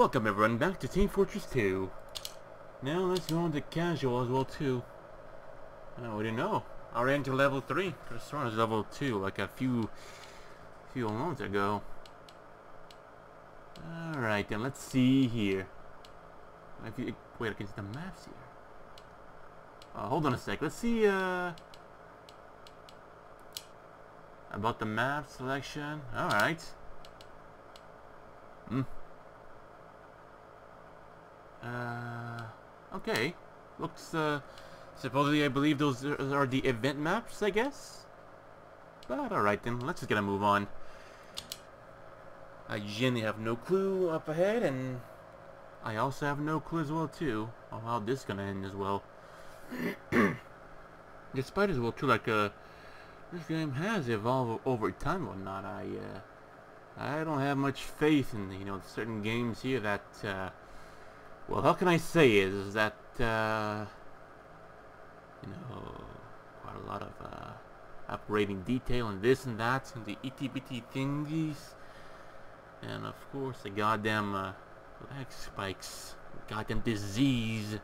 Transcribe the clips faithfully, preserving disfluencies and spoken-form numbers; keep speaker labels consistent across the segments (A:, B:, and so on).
A: Welcome everyone back to Team Fortress two. Now let's go on to casual as well too. Oh, we didn't know. I ran to level three. This one is level two, like a few few months ago. Alright then, let's see here. If you, wait, I can see the maps here. Uh, hold on a sec. Let's see uh about the map selection. Alright. Hmm. Uh, okay. Looks, uh, supposedly I believe those are, are the event maps, I guess? But alright then, let's just get a move on. I genuinely have no clue up ahead, and I also have no clue as well too on how this is gonna end as well. Despite as well too, like, uh, this game has evolved over time and whatnot, I, uh, I don't have much faith in, you know, certain games here that, uh, well, how can I say is, is that, uh, you know, quite a lot of, uh, upgrading detail and this and that, and the itty bitty thingies, and of course the goddamn, uh, lag spikes, goddamn disease.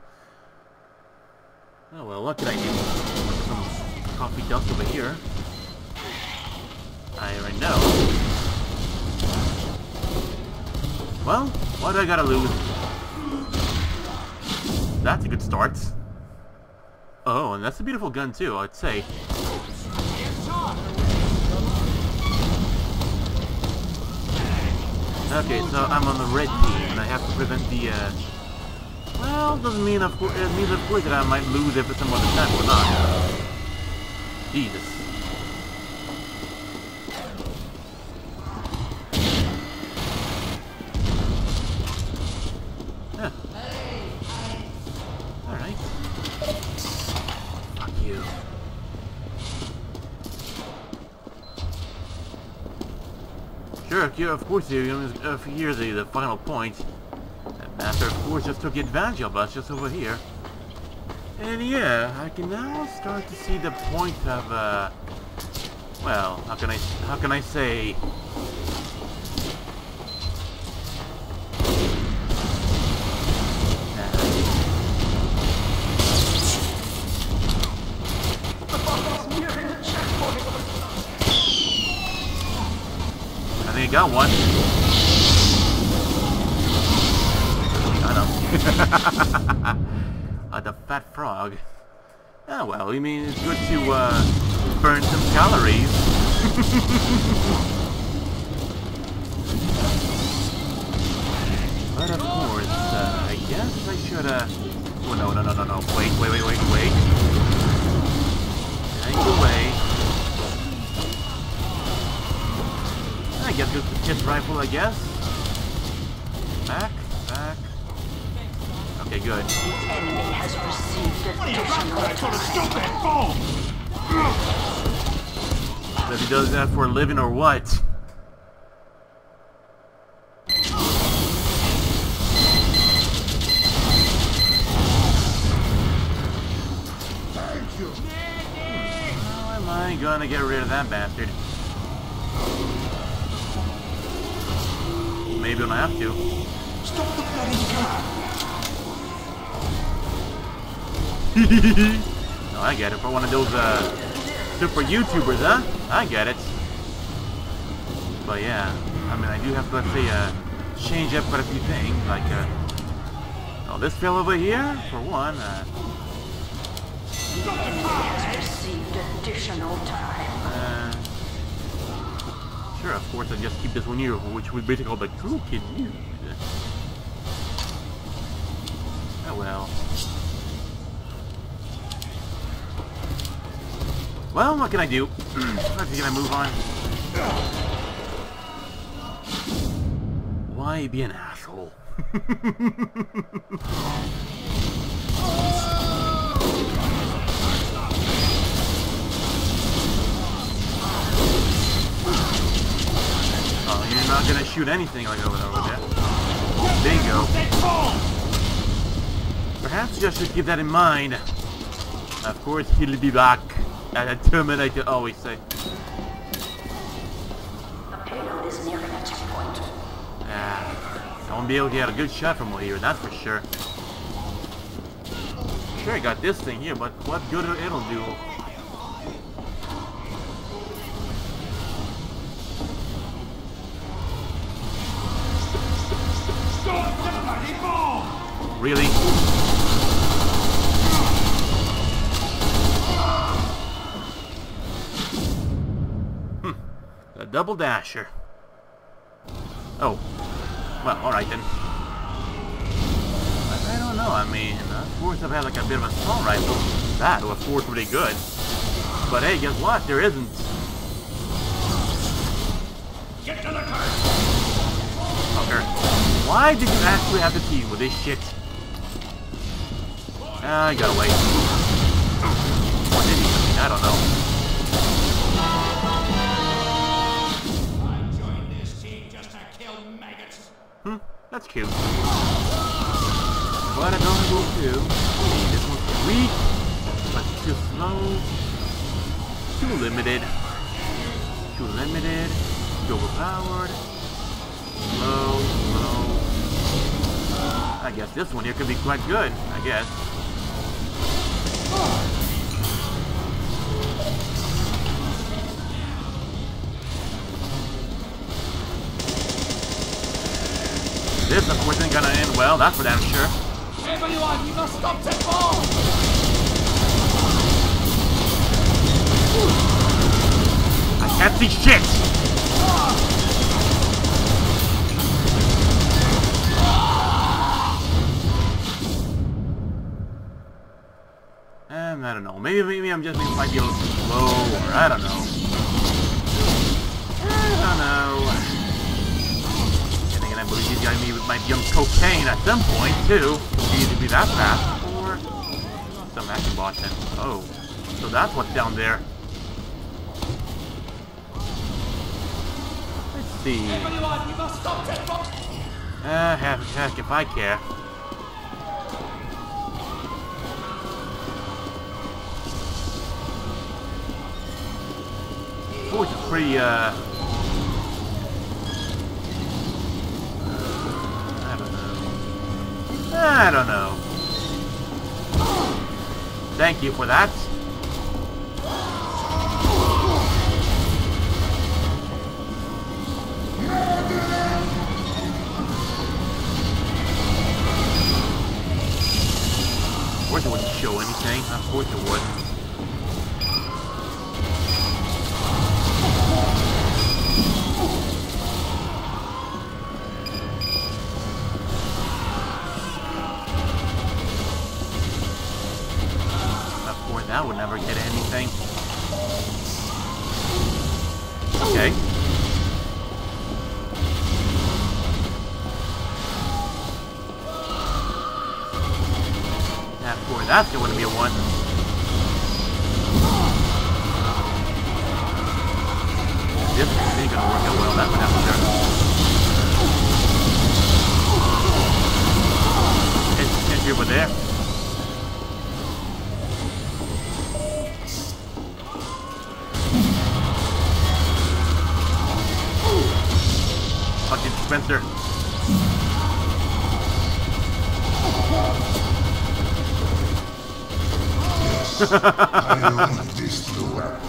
A: Oh well, what can I do? Some coffee dust over here. I already know. Well, what do I gotta lose? That's a good start. Oh, and that's a beautiful gun too, I'd say. Okay, so I'm on the red team, and I have to prevent the, uh... well, doesn't mean, of course, it means of course that I might lose if it's someone attack or not. Jesus. Yeah. Alright. Fuck you. Sure, of course, here's the, the final point. That master, of course, just took advantage of us just over here. And yeah, I can now start to see the point of, uh... well, how can I, how can I say... I think I got one. I know. uh, the fat frog. Oh well, I mean, it's good to uh, burn some calories. But of course, uh, I guess I should, uh... oh no, no, no, no, no, wait, wait, wait, wait, wait. Take away. I guess just the kid's rifle, I guess. Back, back. Okay, good.
B: The enemy has received additional
A: attack. If he does that for a living or what?
C: Thank you.
A: How am I gonna get rid of that bastard? Maybe when I have to.
C: Stop the bloody car!
A: No, I get it. For one of those uh, super YouTubers, huh? I get it. But yeah, I mean, I do have to, let's say, uh, change up quite a few things. Like, uh, oh, this fell over here, for one. Uh,
B: The enemy has received additional time.
A: uh, Sure, of course, I just keep this one here, which we basically call the cool kid news. Oh well. Well, what can I do? Let's get a move on. Why be an asshole? Oh, you're not gonna shoot anything like over there. Bingo. Perhaps you should keep that in mind. Of course, he'll be back. As a Terminator always say.
B: The payload is nearing a checkpoint.
A: Ah, I won't be able to get a good shot from here, that's for sure. Sure, I got this thing here, but what good it'll do?
C: Stop the bloody ball!
A: Really? Hmm. A double dasher. Oh. Well, alright then. But I don't know, I mean, uh, Force have had like a bit of an assault rifle. That was Force pretty good. But hey, guess what? There isn't.
C: Get to the car!
A: Fucker. Why did you actually have to team with this shit? Ah, I got away. What did he? I mean, I don't know.
C: I joined this team just to kill maggots.
A: Hmm, that's cute. But I don't go too. See, this one's weak, but too slow. Too limited. Too limited. Too overpowered. Slow, slow. I guess this one here could be quite good, I guess. This, of course, isn't gonna end well, that's for damn sure.
C: Everyone, you must stop that ball!
A: I can't see shit! Um, I don't know. Maybe, maybe I'm just maybe might be a little slow, or I don't know. I don't know. And again, I believe these guys maybe might be on cocaine at some point too. It'd either be that fast or some hacking bot then. Oh, so that's what's down there. Let's see.
C: Everyone, you must stop that ball!
A: Uh, heck, heck if I care. Oh, it's pretty, uh... I don't know. I don't know. Thank you for that. Of course it wouldn't show anything. Of course it would. That would never get anything. Okay. Now, boy, that's going to be a one. This ain't gonna work out well. That's what happened there. Can't, can't be over there. Fucking Spencer.
D: I own this blue apple.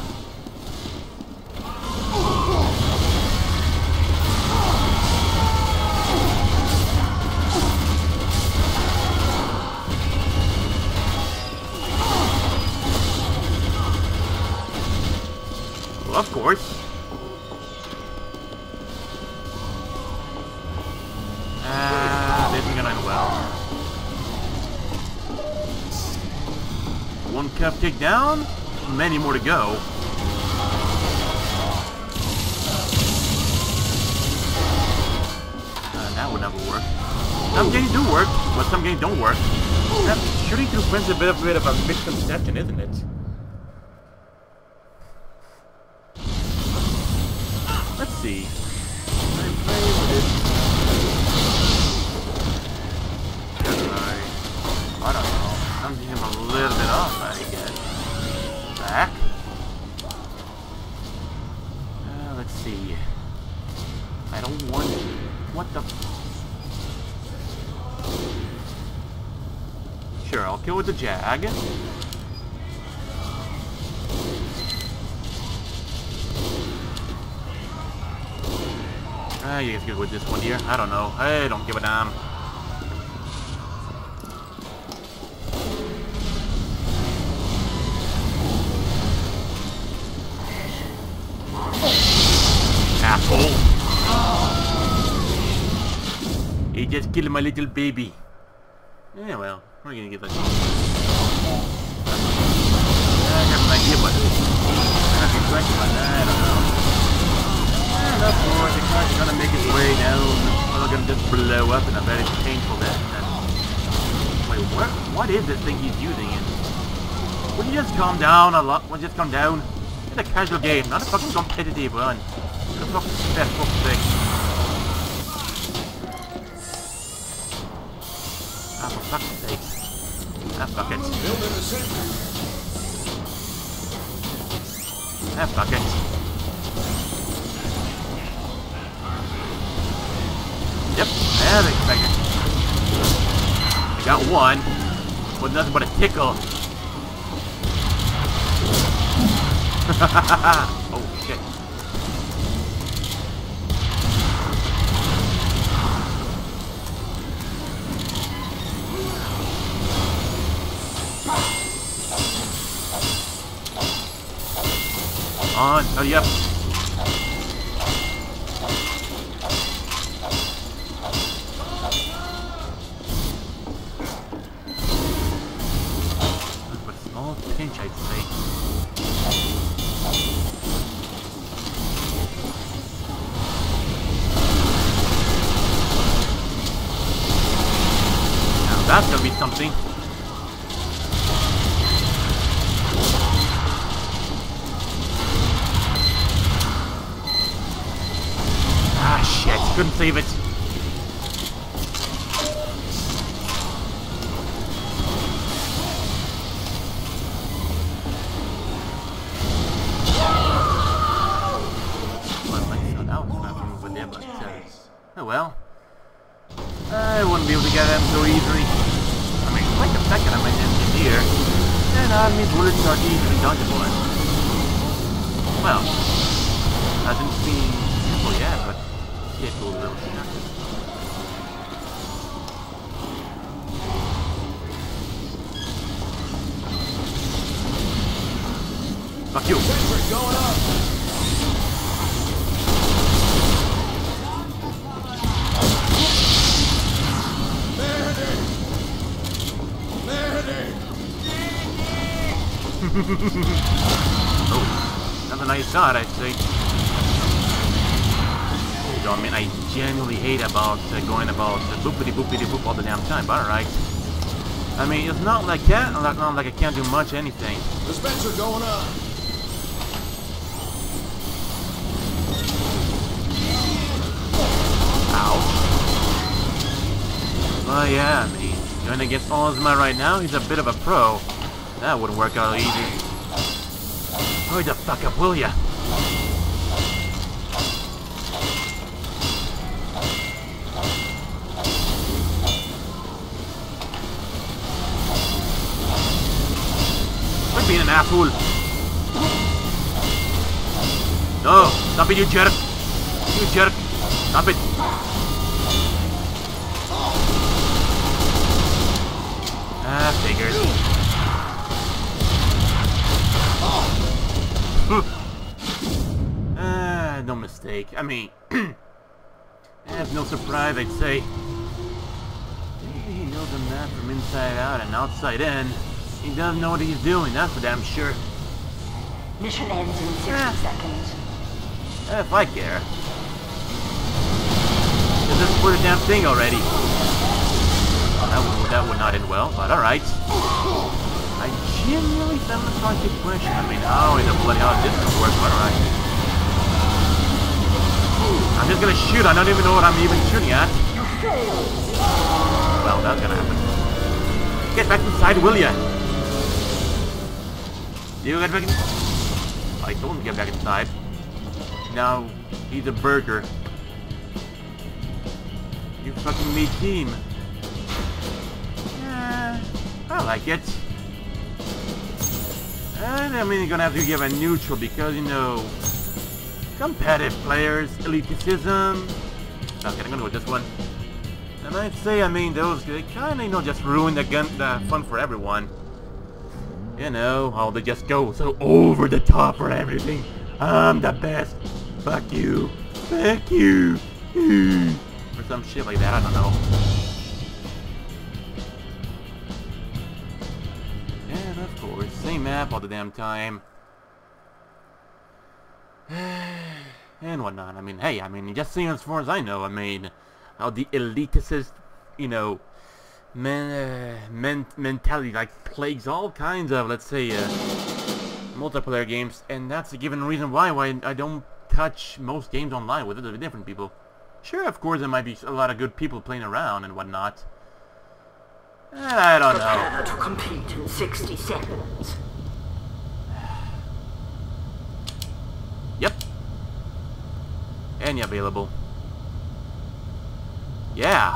A: Well, of course. Ah, this is gonna end well. One cupcake down, many more to go. Uh, that would never work. Some games do work, but some games don't work. That shooting through friends is a bit of, a bit of a misconception, isn't it? Let's see. Can I play with this? I don't know. I'm getting him a little bit off, I guess. Back. Uh, let's see. I don't want... What the... kill with the Jag. Ah, you guys good with this one here? I don't know. I don't give a damn. Asshole. He just killed my little baby. Yeah, well, we're gonna get that. I have an idea what it is. I have to correct about that, I don't know. And of course, the car's gonna make its way down. We're gonna just blow up in a very painful death. Wait, what? What is this thing he's using? It? Would you just calm down a lot? Would you just calm down? It's a casual game, not a fucking competitive one. It's a fucking stressful thing. Ah, for fuck's sake. Ah, fuck it. Ah, fuck it. Yep, as expected. I got one. With nothing but a tickle. Oh, shit. On, hurry up. But a small pinch, I'd say. Now that's gonna be something. Couldn't save it. Well, I thought that was not over there, but uh, oh well. I wouldn't be able to get them so easily. I mean, wait a second, I'm an engineer, and all these bullets are easily dodgeable. Well, hasn't been simple yet, but. It will really happen. Fuck you.
C: Sentry going up.
A: Oh, that's a nice shot, I'd say. I mean, I genuinely hate about uh, going about uh, boopity boopity boop all the damn time, but alright. I mean, it's not like that, not, not like I can't do much anything.
C: Dispenser going up.
A: Ouch. Well, yeah, I mean, going against Ozma right now, he's a bit of a pro. That wouldn't work out easy. Hurry the fuck up, will ya? Being an asshole. No, stop it, you jerk. You jerk. Stop it. Ah, figures. Ah, no mistake. I mean, that's no surprise, I'd say. He knows the map from inside out and outside in. He doesn't know what he's doing, that's for damn sure.
B: Mission ends in sixty
A: Ah.
B: seconds.
A: If I care. Just for the damn thing already. That would, that would not end well, but alright. I genuinely found the starting question. I mean, how in the bloody hell is this gonna work, but alright. I'm just gonna shoot, I don't even know what I'm even shooting at. Well, that's gonna happen. Get back inside, will ya? You get back in... I told him to get back inside. Now, he's a burger. You fucking me team. Yeah, I like it. And I mean, you're gonna have to give a neutral because, you know, competitive players, elitism. Okay, I'm gonna go with this one. And I'd say, I mean, those, they kinda, you know, just ruin the, gun, the fun for everyone. You know, how they just go so over the top for everything. I'm the best. Fuck you. Fuck you. Or some shit like that, I don't know. And of course, same map all the damn time. And whatnot. I mean, hey, I mean, just seeing as far as I know, I mean, how the elitist, you know, men, uh, men mentality like plagues all kinds of, let's say, uh, multiplayer games, and that's a given reason why why I don't touch most games online with other different people. Sure, of course, there might be a lot of good people playing around and whatnot. And I don't know.
B: Prepare to compete in sixty seconds.
A: Yep. Any available. Yeah.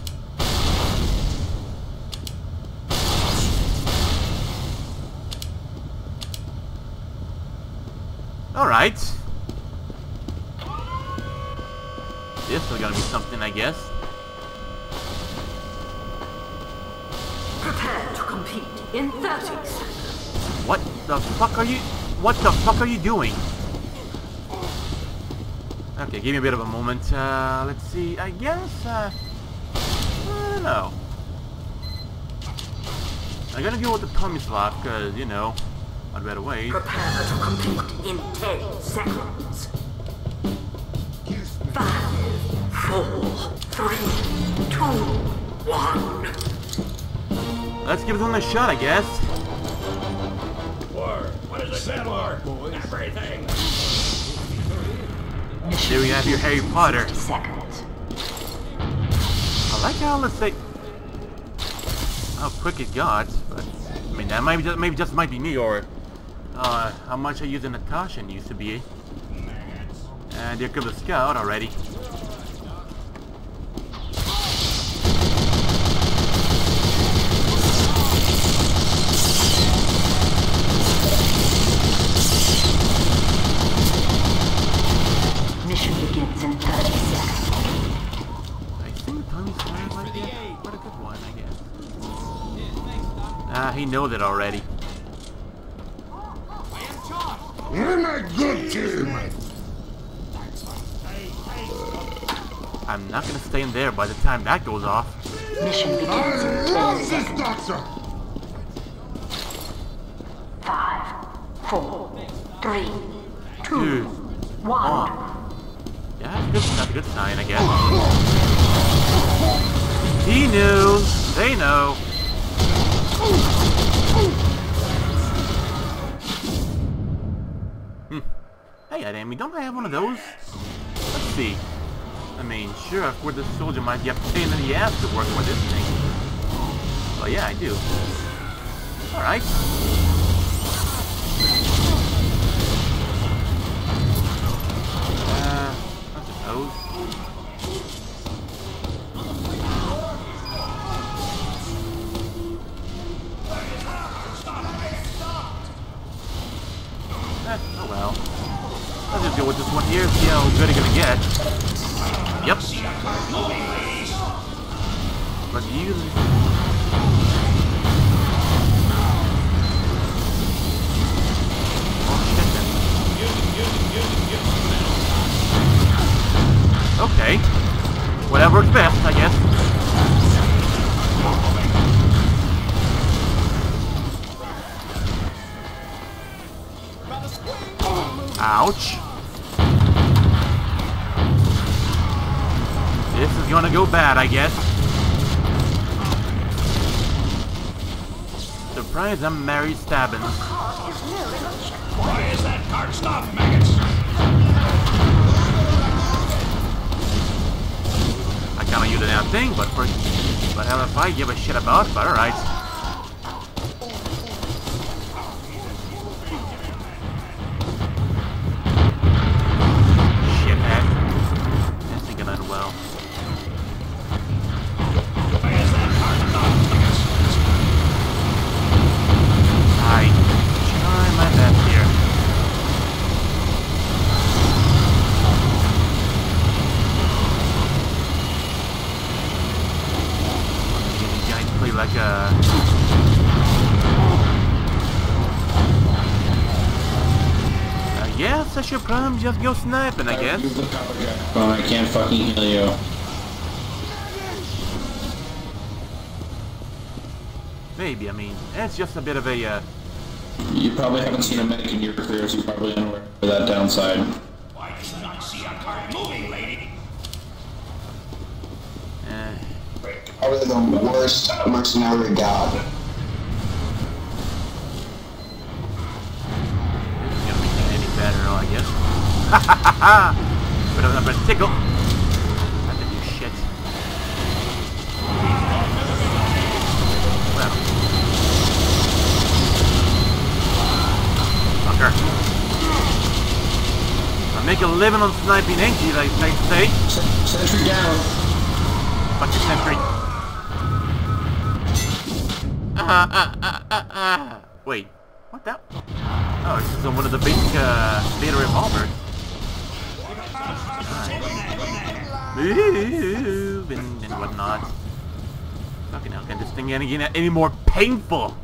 A: Alright. This is gonna be something, I guess.
B: Prepare to compete in thirty seconds.
A: What the fuck are you... What the fuck are you doing? Okay, give me a bit of a moment. Uh, let's see. I guess, uh... I don't know. I'm gonna go with the tummy slot, because, you know, I'd better wait.
B: Prepare to compete in ten seconds. Five, four, three, two, one.
A: Let's give this one a shot, I guess.
C: War. What does it stand for? Everything.
A: There we have your Harry Potter.
B: sixty seconds.
A: I like how, let's say, how quick it got, but I mean that might be just, maybe just might be me, or uh, how much I use in Natasha used to be. And there comes the scout already.
B: Mission begins in thirty seconds.
A: I think Tommy Sawyer might be quite a good one, I guess. Ah, he knows it already.
D: We're a good team.
A: I'm not gonna stay in there by the time that goes off.
B: Mission begins
D: I
B: in
D: love
B: ten
D: this
B: seconds.
D: doctor.
B: Five, four, three, two,
A: Two,
B: one.
A: Yeah, that's, good, that's a good sign, I guess. He knew. They know. Hmm. Hey, Adami, don't I have one of those? Let's see. I mean, sure, of course, the soldier might be a pain in the ass to work with this thing. Well, yeah, I do. Alright. Uh, I suppose. Eh, oh well. Let's just go with this one here, see how good it's gonna get. Yep. But usually... Oh shit then. Okay. Whatever works best, I guess. Ouch. This is gonna go bad, I guess. Surprise, I'm Mary Stabbins.
C: Why is that cart stopped, maggots?
A: I kinda use the damn thing, but for but hell if I give a shit about, but alright. Shithead. This ain't gonna end well.
C: Why is that cart stopped, maggots?
A: guess I should probably just go sniping, I guess.
E: Use the power jack phone. I can't fucking heal you.
A: Maybe, I mean, it's just a bit of a, uh...
E: You probably haven't seen a medic in your career, so you're probably unaware of that downside.
C: Why do you not see a car moving, lady?
A: Eh...
F: Probably the worst mercenary god.
A: This is gonna be any better, I guess. Ha ha ha ha! Bit of a tickle. Have to do shit. Well. Fucker. I make a living on sniping, ain't you, like they say?
E: Sentry down.
A: Fuck your sentry. Ah, ah, ah, ah, ah. Wait, what the? Oh, this is one of the big, uh, beta revolvers. Move and, and whatnot. Fucking hell, can this thing get any, any more painful?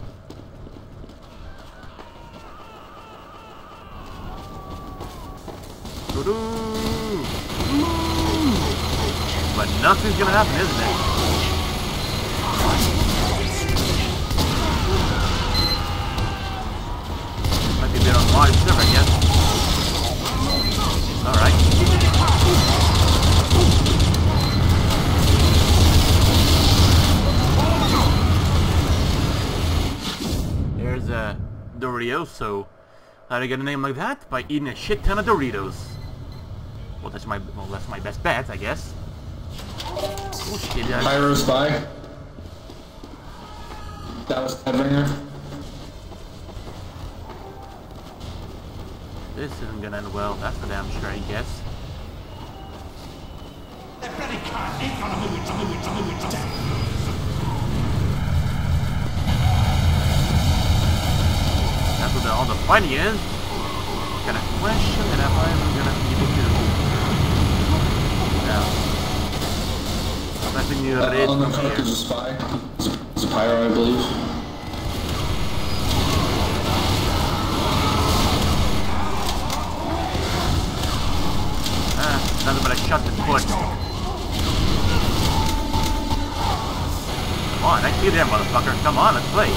A: But nothing's gonna happen, isn't it? Might be a bit on live server, I guess. Alright. There's a uh, Dorito. How do you get a name like that? By eating a shit ton of Doritos. Well, that's my well, that's my best bet, I guess. Oh shit! Yeah.
E: Pyro spy. That was Headringer.
A: This isn't gonna end well. That's for damn sure, I guess.
C: That bloody car ain't gonna move it, to move it, to move it, to
A: That's what the, all the fighting is. Got a question that I'm gonna be able to. Now, I'm letting you
E: Uh,
A: read
E: on the
A: from
E: truck
A: here.
E: is a spy. It's a, it's a pyro, I believe.
A: Ah, nothing but a shot in the foot. Come on, I see there, motherfucker. Come on, let's play.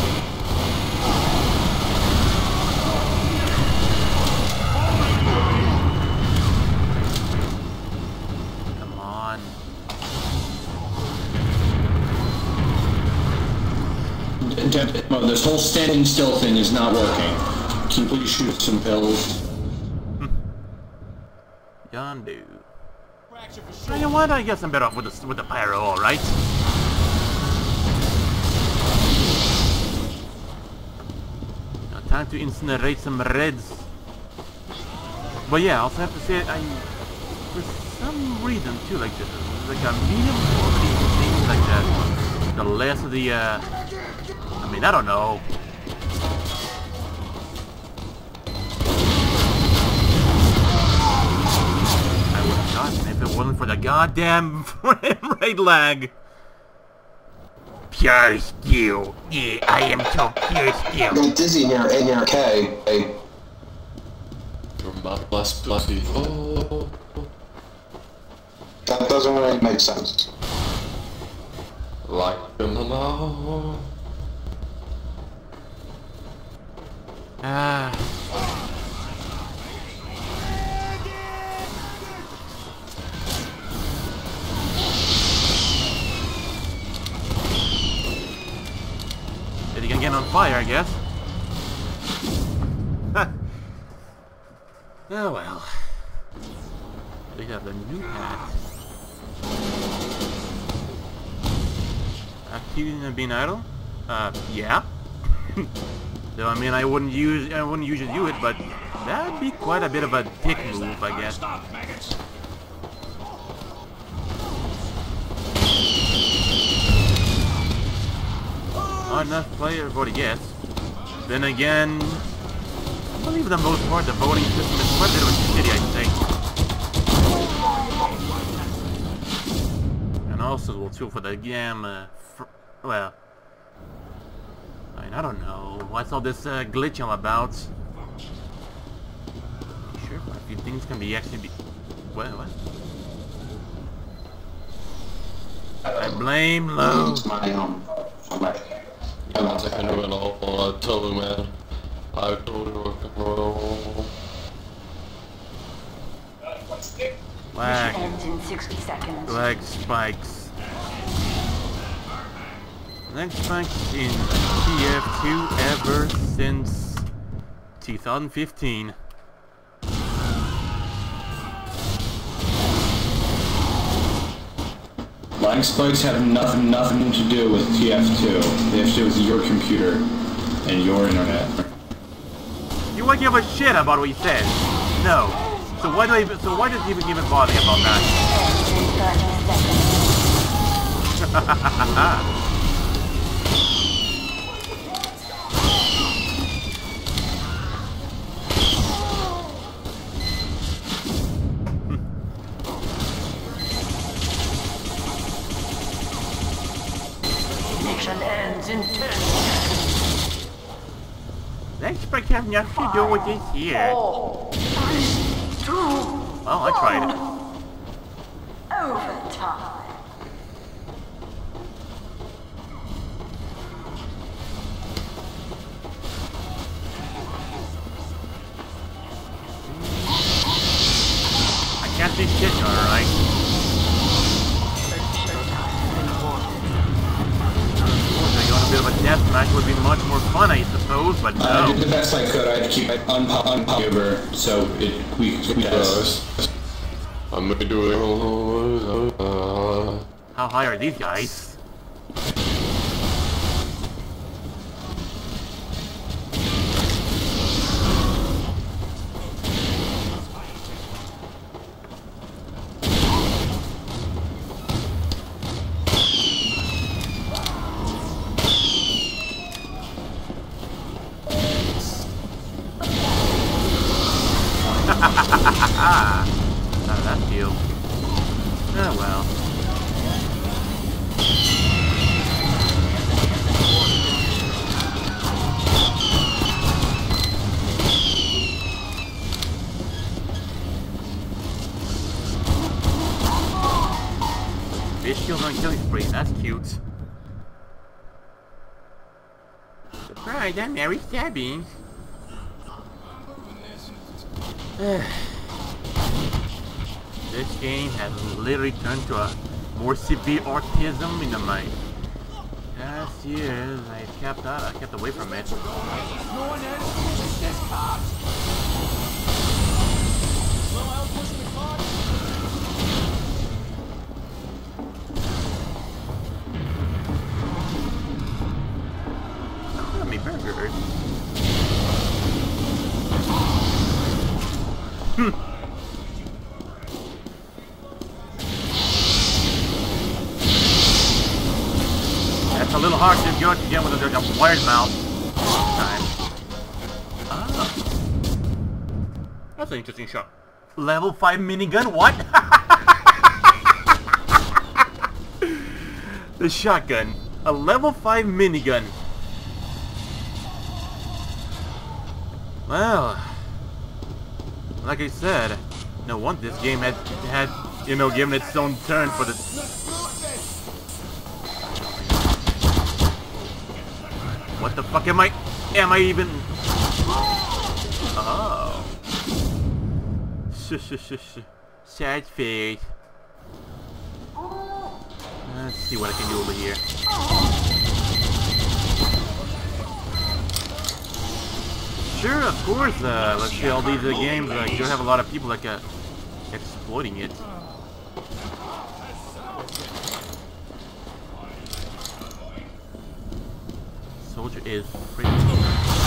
A: Come on.
E: D- d- well, this whole standing still thing is not working. Can you please shoot some pills?
A: Yondu. You know what? I guess I'm better off with the with the pyro, all right. Now, time to incinerate some reds. But yeah, I also have to say, I for some reason too, like the like a medium quality things like that. The less of the, uh, I mean, I don't know. If it wasn't for the goddamn frame rate lag. Pure skill. Yeah, I am so pure
F: I
A: skill.
F: got dizzy near A near K. Hey.
E: Bless, bless you. Oh.
F: That doesn't really make sense.
E: Like them now.
A: Ah. Did he gonna get on fire, I guess? Huh. Oh well. We have the new hat. Accusing of being idle? Uh, yeah. Though I mean, I wouldn't use, I wouldn't usually do it, but that'd be quite a bit of a dick move, I guess.
C: Stop, maggots.
A: Not enough players vote, I guess. Then again, I believe for the most part the voting system is quite a bit of a shitty, I think. And also, well, too, for the game, uh, fr well, I mean, I don't know. What's all this uh, glitch all about? Sure, my few things can be actually be... What? What? I blame Low.
F: It's my um. My,
E: I don't think I know it all. I told you, man. I told you.
A: Lag.
B: Ends in sixty seconds.
A: Lag spikes. Lag spikes in T F two ever since two thousand fifteen.
E: Lag spikes have nothing, nothing to do with T F two. They have to do with your computer and your internet.
A: You won't give a shit about what he says. No. So why do I even, so why does he even even bother about that?
B: Mission ends in ten seconds.
A: That spike has nothing to do with this here.
B: Four, three, two,
A: Well, I tried.
B: overtime.
A: I can't see shit, alright. A bit of a death match would be much more fun, I suppose, but no.
E: I did the best I could. I had to keep it unpo unpopular, so it we we guess. I'm gonna do it. Uh,
A: How high are these guys? How did that feel? Oh well. Fish kills on killing spree, that's cute. Surprise, I'm Mary Stabbing. This game has literally turned to a more severe autism in the mind. Last years I kept out, I kept away from it. Oh, me burgers. Hmm. That's a little hard to go to get with a, a wired mouth. Time. Ah. That's an interesting shot. Level five minigun? What? The shotgun. A level five minigun. Well, like I said, no wonder this game had had you know given its own turn for the. What the fuck am I? Am I even? Oh. Sh sh sh sh. Sad face. Let's see what I can do over here. Sure, of course. Uh, let's see all these uh, games. Uh, you don't have a lot of people like uh, exploiting it. Soldier is pretty cool.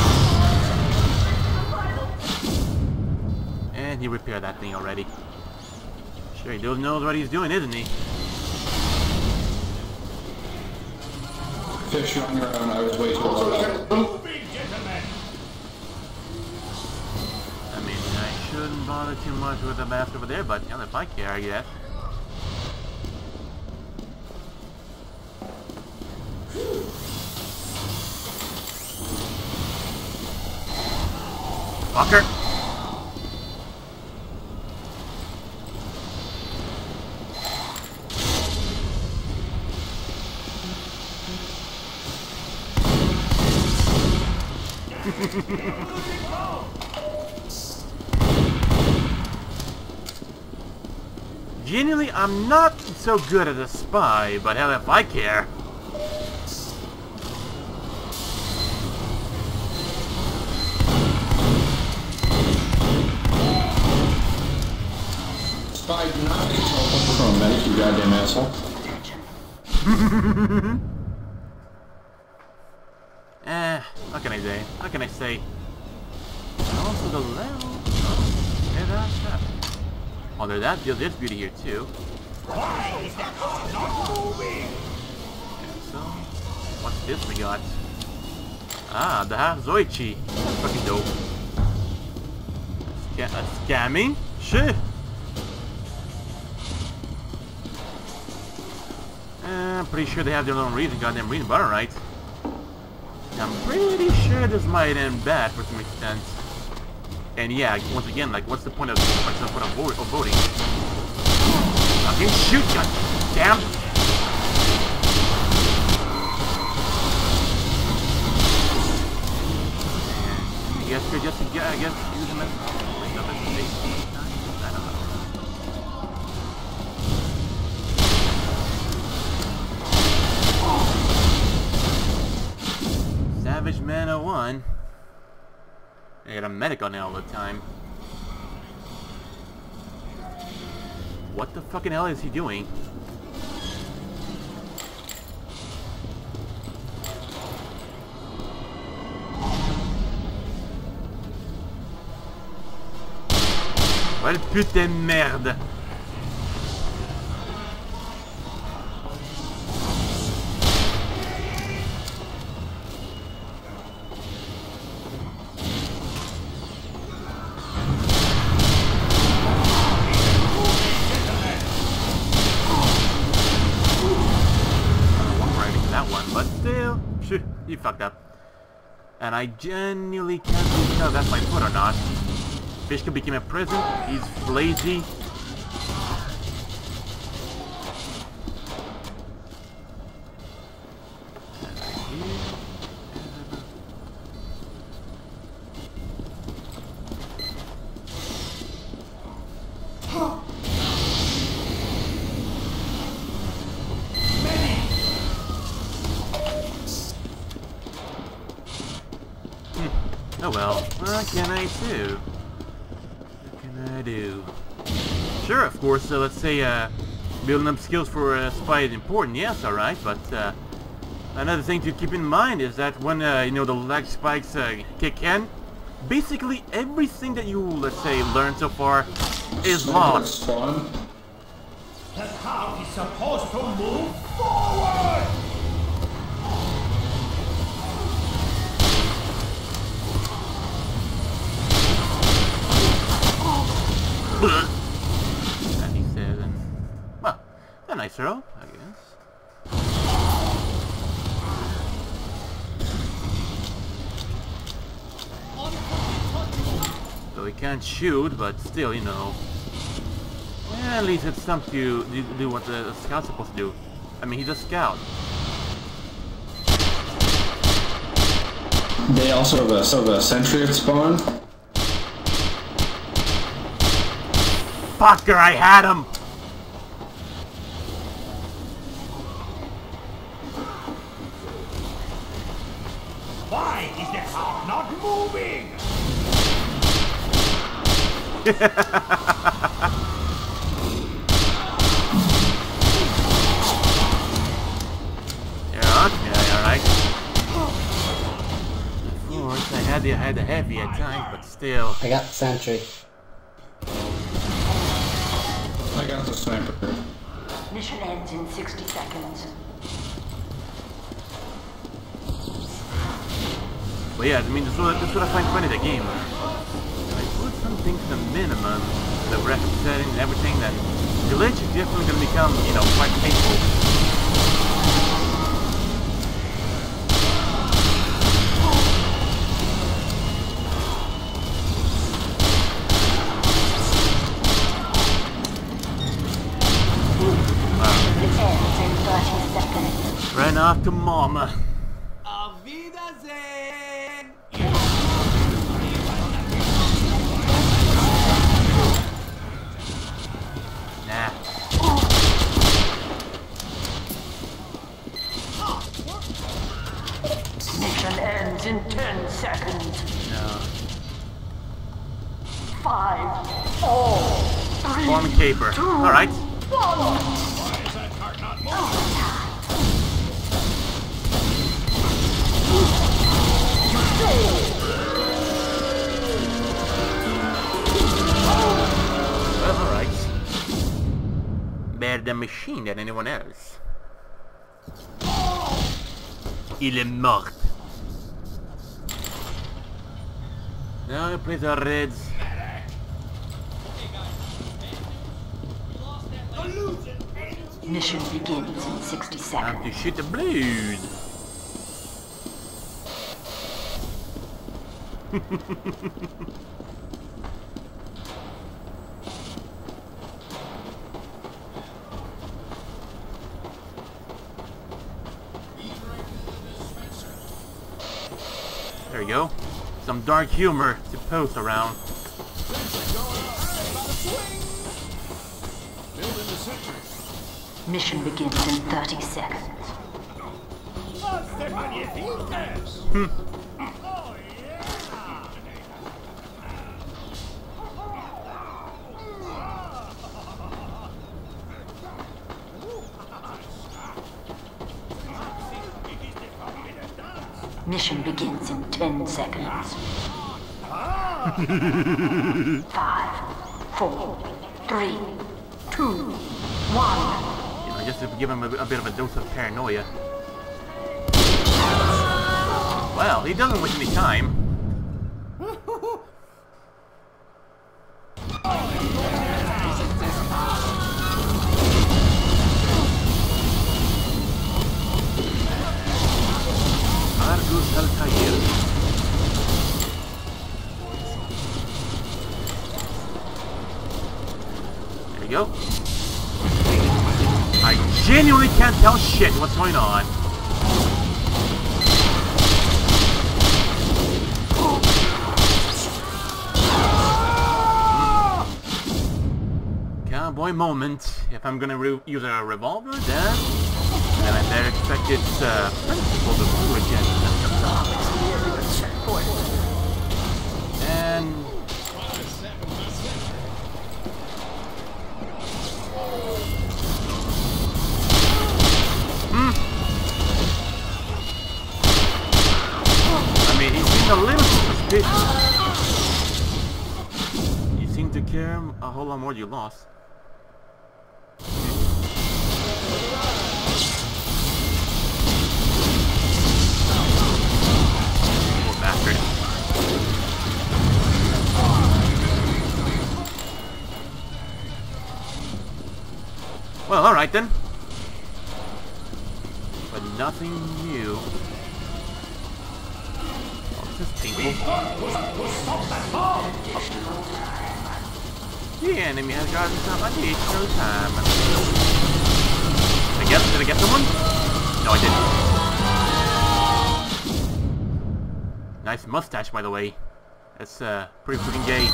A: And he repaired that thing already. Sure, he knows what he's doing, isn't he?
E: Fish on your own. I was way too low.
A: I mean, I shouldn't bother too much with the map over there, but you know, if I care, I guess. Fucker! Genuinely, I'm not so good as a spy, but hell if I care.
E: Spy, do not take help from a medic, you goddamn asshole.
A: Eh, what can I say? What can I say? Also the level. Oh, yeah, that's that. Oh, there's that. There's beauty here too.
C: Why is that car not moving?
A: And so, what's this we got? Ah, the half Zoichi. That's fucking dope. Sca uh, scamming? Shit. Uh, I'm pretty sure they have their own reason. Goddamn reason, but alright. I'm pretty sure this might end bad for some extent. And yeah, once again, like, what's the point of what's the point of, vo of voting? Okay, shoot, god damn! And I guess you're just, I guess, use them as like nothing to say. I don't know. Savage Man oh one. I got a medic on it all the time. What the fucking hell is he doing? Quelle putain de merde! You fucked up. And I genuinely can't really tell if that's my foot or not. Fishka became a prison. He's lazy. Oh well, what can I do? What can I do? Sure, of course, so let's say uh, building up skills for a uh, spy is important, yes, alright, but uh, another thing to keep in mind is that when, uh, you know, the lag spikes uh, kick in, basically everything that you, let's say, learn so far is lost.
C: The car is supposed to move forward!
A: And he said, and, well, a nice throw, I guess. So he can't shoot, but still, you know. Yeah, at least it's something to do, do what the scout's supposed to do. I mean, he's a scout.
E: They also have a sort of a sentry at spawn.
A: Fucker, I had him!
C: Why is the car not moving?
A: Yeah, okay, alright. Of course, I had the, I had the heavy at times, but still.
G: I got sentry.
E: I got the sniper.
B: Mission ends in sixty seconds.
A: But yeah, I mean, this is what, this is what I find funny, the game. When I put something to the minimum, the graphic setting and everything, then glitch is definitely going to become, you know, quite painful. Ran off to mama.
C: Auf Wiedersehen!
B: Five, four, three,
A: Form caper.
B: two,
A: Alright.
B: one.
C: Why is that cart not moving?
A: Well, alright. Better the machine than anyone else. Il est mort. Now we play the Reds.
B: Mission begins in sixty
A: Time
B: seconds.
A: to shoot the Blues. There you go. Some dark humor to post around.
B: Mission begins in thirty seconds. Mission begins in ten seconds. Five, four, three, two, one.
A: You know, just to give him a, a bit of a dose of paranoia. Well, he doesn't waste any time. Argus Altair. There we go. I genuinely can't tell shit what's going on. Cowboy moment. If I'm gonna re use a revolver, then then I better expect its uh, principle to move again. And hmm. I mean, he seemed a little suspicious. You seem to care a whole lot more than you lost. Well, alright then. But nothing new. Oh, this is painful. The enemy has gotten some additional time. Did I get, did I get someone? No, I didn't. Nice mustache, by the way. That's uh, pretty freaking gay.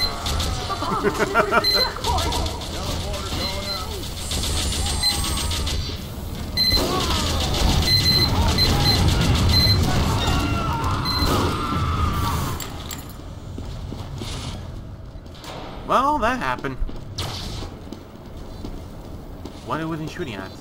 A: Well, that happened. What are we shooting at?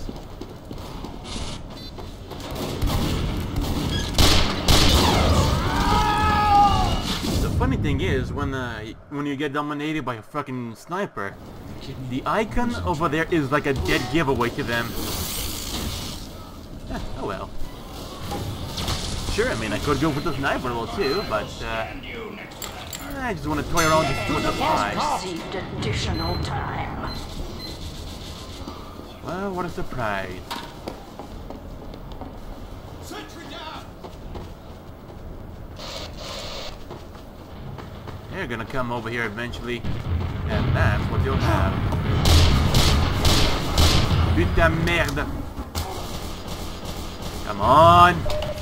A: The funny thing is, when uh, when you get dominated by a fucking sniper, the icon over there is like a dead giveaway to them. Eh, oh well. Sure, I mean, I could go for the sniper level too, but uh, I just want to toy around just with the prize.
B: Received additional time.
A: Well, what a surprise.
C: Sentry down!
A: They're gonna come over here eventually, and that's what you'll have. Putain merde! Come on!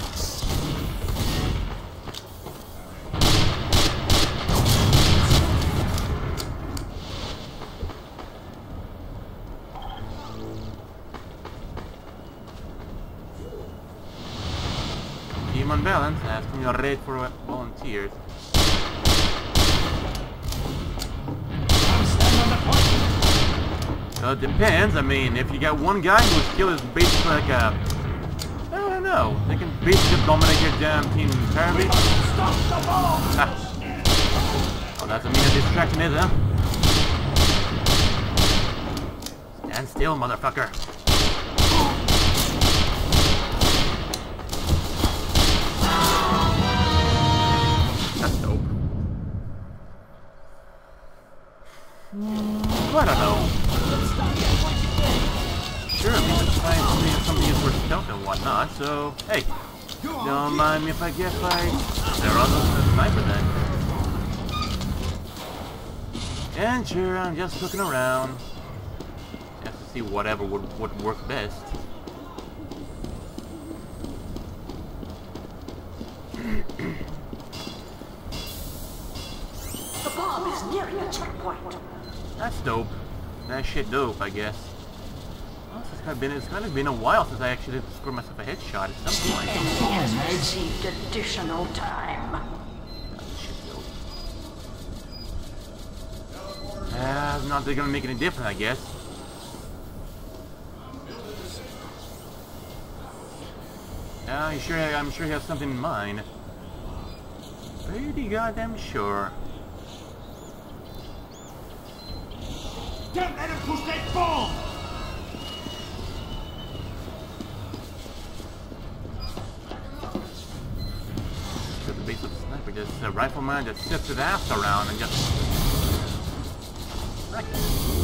A: Team on balance, asking a raid for volunteers. Well, it depends. I mean, if you got one guy whose skill is basically like a... I don't know. They can basically dominate your damn team entirely.
C: Stop the ball!
A: Ah. Oh, that's a mean a distraction, is it? Stand still, motherfucker. That's dope. Mm, I don't know. Sure, I mean, it's fine for me if something is for stealth and whatnot, so, hey. Don't mind me if I get like... They're on the sniper then. And sure, I'm just looking around. Just to see whatever would, would work best.
B: The bomb is nearing a checkpoint.
A: That's dope. That shit dope, I guess. Well, it's kind of been it's kind of been a while since I actually scored myself a headshot at some point.
B: Enemy has received additional time.
A: That shit dope. Ah, uh, not gonna make any difference, I guess. Yeah, uh, sure. I'm sure he has something in mind. Pretty goddamn sure.
C: Don't let him push that bomb!
A: To the base of the sniper, just a rifleman that sits his ass around and just... Wreck it.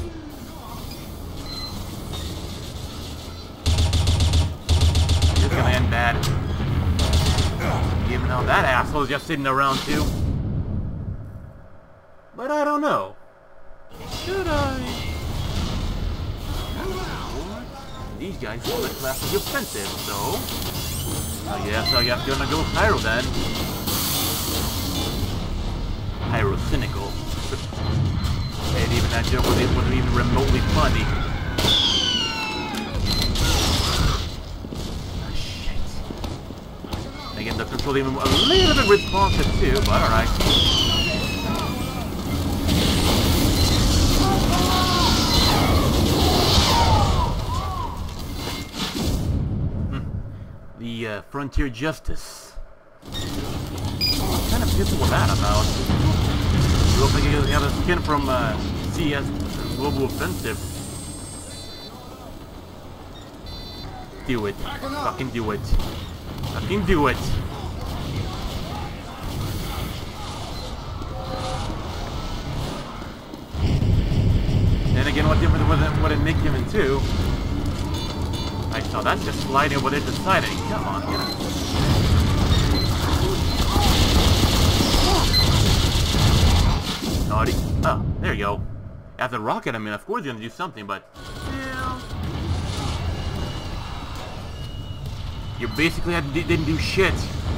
A: It's gonna end bad. Even though that asshole is just sitting around too. But I don't know. Should I? These guys are the class of offensive, so... I guess I have to go Pyro then. Pyro cynical. And even that joke wasn't even remotely funny. Oh, shit. Again, the control even a little bit responsive too, but alright. The uh, Frontier Justice. What kind of pistol was that about? It looks like you have a skin from uh, C S Global Offensive. Do it. Fucking do it. Fucking do it. Then again, what difference would it, would it make him in two? I saw that's just sliding over there deciding. Come on, get it. Naughty. Oh, there you go. After rocket, I mean, of course you're gonna do something, but yeah. You basically had, didn't do shit.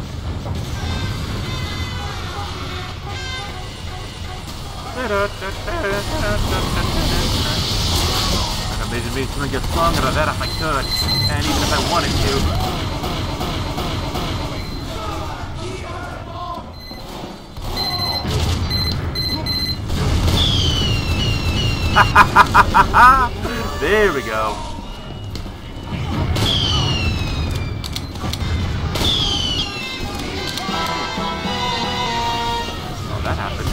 A: I'm basically trying to get stronger than that if I could, and even if I wanted to. There we go. Oh, that happened.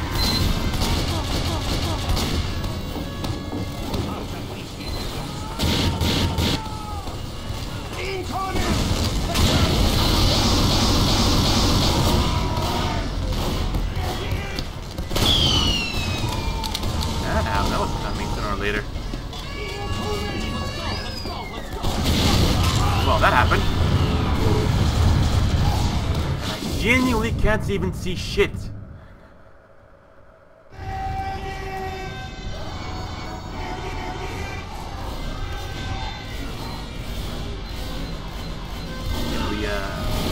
A: That was coming sooner or later. Well, that happened. And I genuinely can't even see shit. Can we, uh...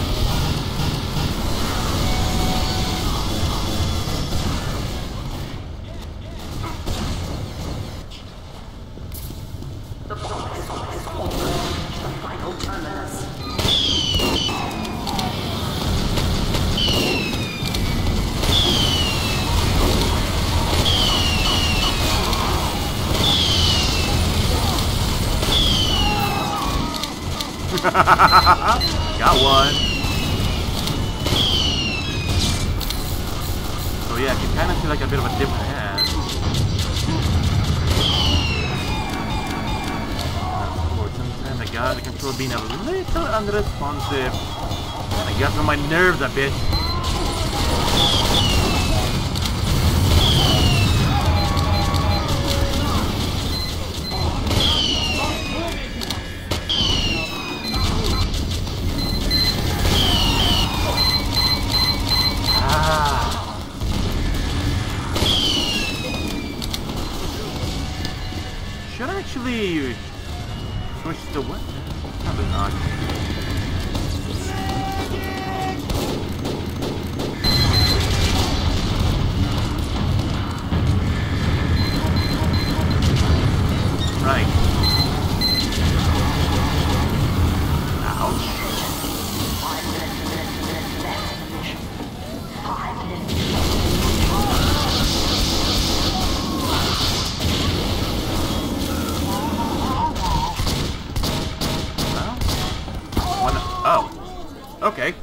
B: The bomb is almost the final terminus.
A: Got one. So yeah, I can kind of see like a bit of a different hand. Sometimes I got the control being a little unresponsive. I got on my nerves a bit. Should I actually switch the weapon? Probably not. Right. Ouch. Oh, okay.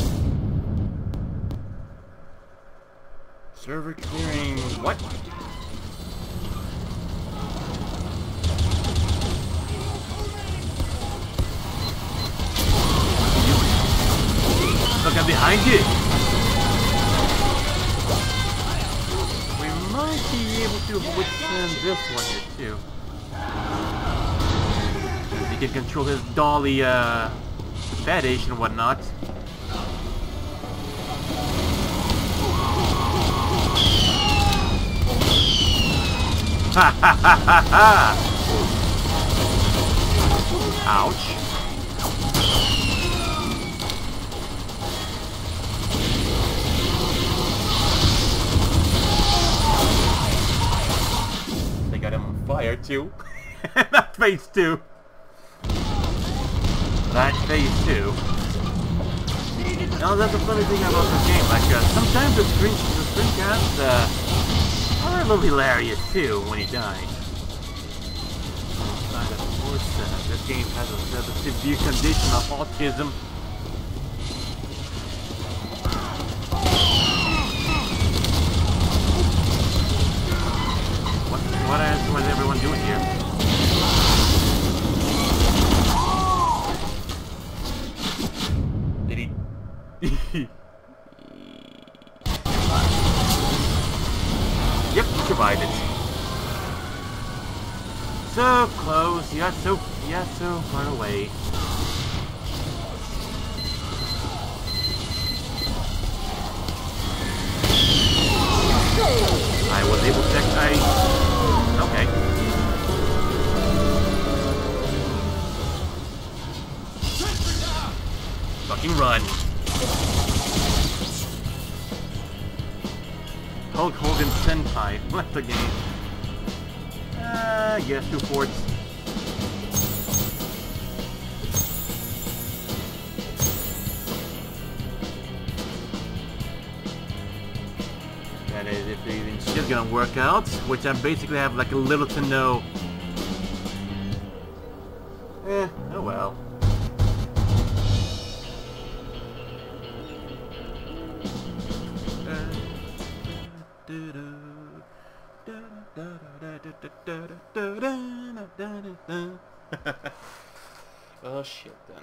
A: Server clearing what? Look, I'm behind you. We might be able to withstand this one here too. He can control his dolly, uh. fetish and whatnot. Ha ha ha ha ha! Ouch. They got him on fire too. That phase two. That phase two. Now that's the funny thing about this game. Like uh, sometimes the screen the screencasts uh, are a little hilarious too when you die. But of course, uh, this game has a, has a severe condition of autism. What what is what is everyone doing here? Yep, survived it. So close, yeah, so yeah, so far away. I was able to I okay. Fucking run. Hulk Hogan Senpai left the game. Uh, yes, two ports. That is, if even shit's gonna work out, which I basically have like a little to no. Eh, oh well. Oh shit then.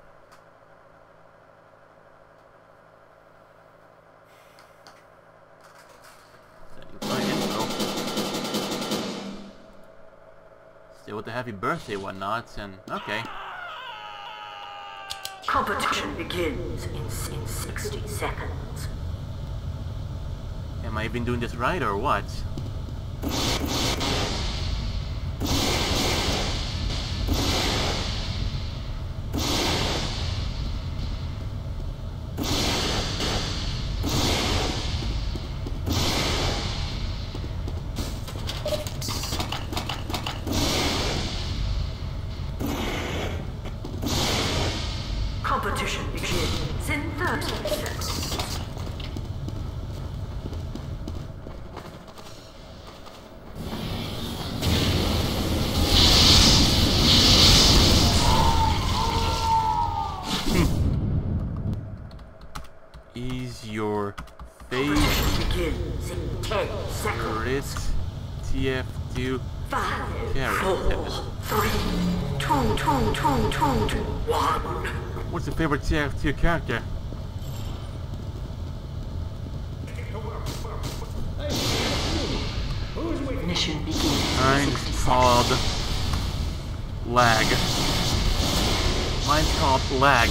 A: Still with the happy birthday whatnot and okay.
B: Competition begins in, in sixty seconds.
A: Am I even doing this right or what?
B: Competition begins in thirty seconds. begins in ten seconds.
A: Crit T F two
B: Five,
A: character.
B: four, three, two, two, two, two, two, one.
A: What's your favorite T F two character?
B: Mission begins.
A: Mine's called Lag. Mine's called Lag.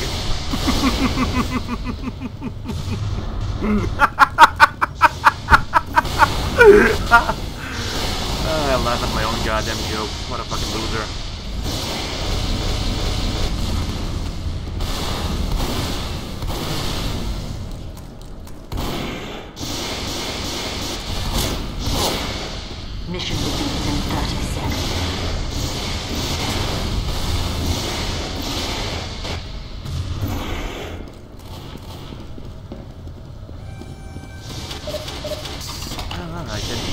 A: Oh, I laugh at my own goddamn joke. What a fucking loser.
B: Mission begins in thirty seconds.
A: Oh, I did.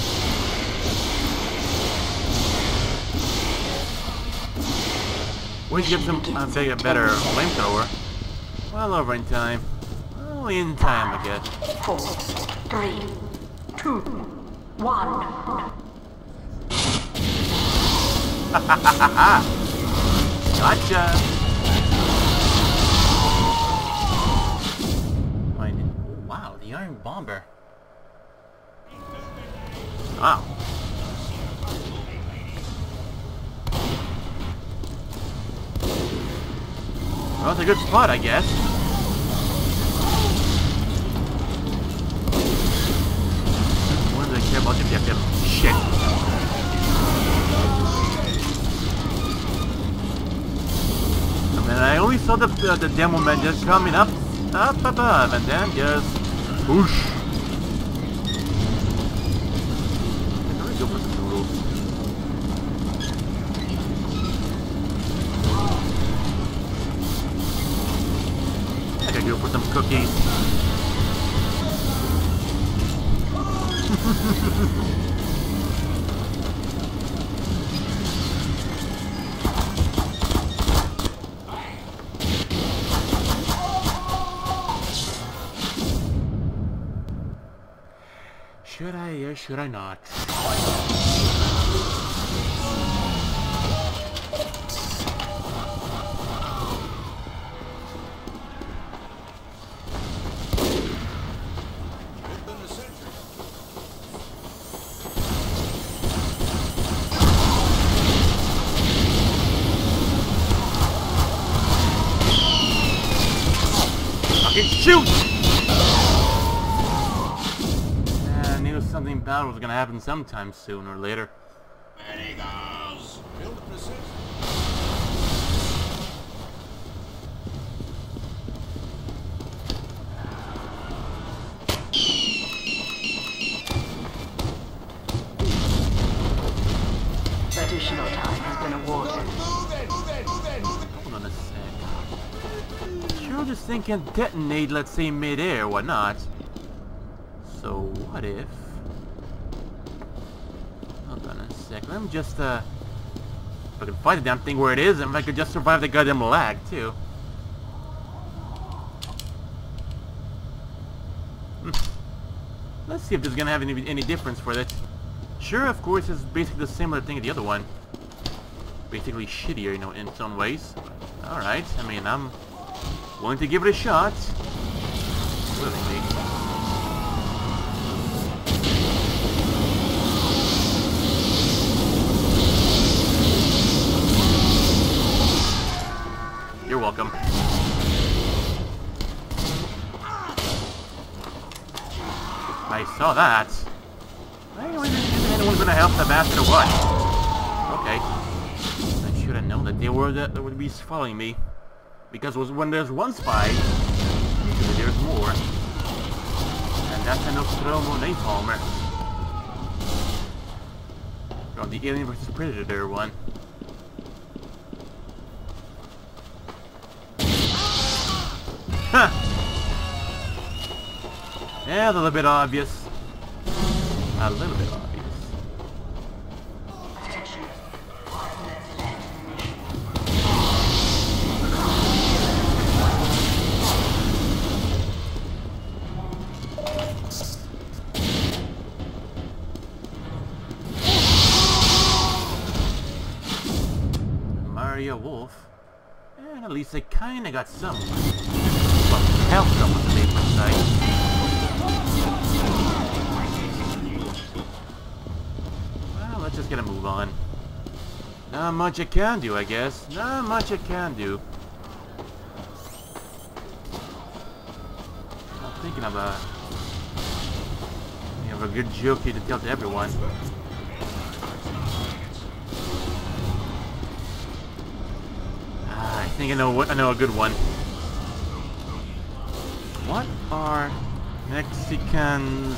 A: We should get some uh, bigger, better flamethrower. Well over in time. Only in time, I guess.
B: Four, three, two, one.
A: Gotcha! Mine. Wow, the Iron Bomber. Wow. Well, it's a good spot, I guess. What do they care about the objective? Shit. And then I only saw the uh, the demo man just coming up, up above, and then just whoosh. Let me go for some rules. I gotta go for some cookies. Should I or should I not? Fucking shoot! I knew something bad was gonna happen sometime sooner or later.
C: There he goes! Build the precision.
B: Additional time has been awarded.
C: Move it! Move it! Move it! Move it!
A: Hold on a sec. Sure, this thing can detonate, let's say, mid-air, whatnot. So, what if... Hold on a sec. Let me just, uh... if I can find the damn thing where it is, and if I could just survive the goddamn lag, too. Hmm. Let's see if this is gonna have any, any difference for it. Sure, of course, it's basically the similar thing as the other one. Basically shittier, you know, in some ways. Alright, I mean, I'm willing to give it a shot. Willingly. You're welcome. I saw that. Anyone's gonna help the bastard or what? Okay. I should have known that they were that, that would be following me. Because was when there's one spy, usually there's more. And that's a Nostromo Napalmer. From the Alien versus Predator one. Huh! Yeah, a little bit obvious. A little bit obvious.
B: Attention.
A: area wolf. And at least I kinda got some. Well, health someone to make my side. Well, let's just get a move on. Not much I can do, I guess. Not much I can do. I'm thinking of a... You have a good joke here to tell to everyone. Ah, I think I know what I know a good one. What are Mexicans'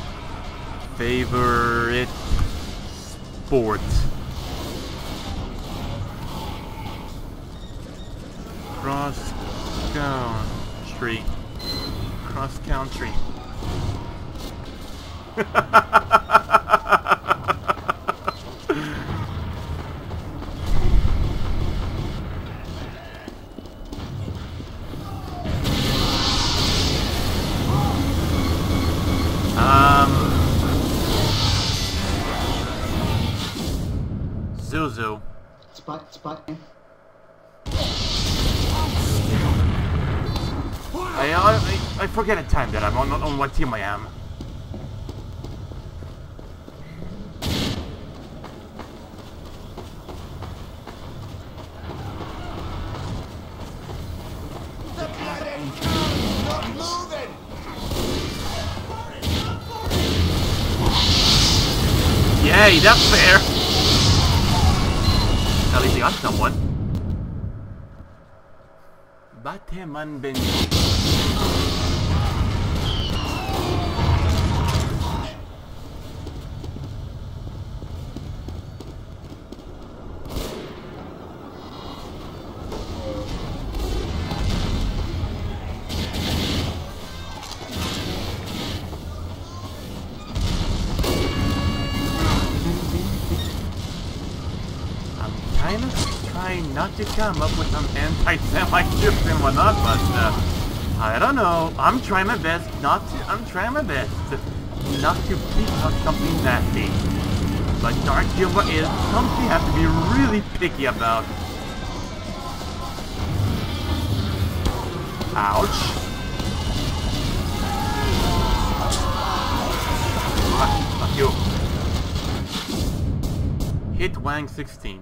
A: favorite sports? Cross country. Cross country. um Zuzu.
F: Spot, spot.
A: I, I, I forget at time that I'm on, on what team I am. Yay, that's fair! At least he got someone. Bateman Ben. Not to come up with some anti-Semite tips and whatnot, but uh, I don't know. I'm trying my best not to. I'm trying my best not to pick out something nasty. But dark humor is something you have to be really picky about. Ouch! Fuck you. Hit Wang sixteen.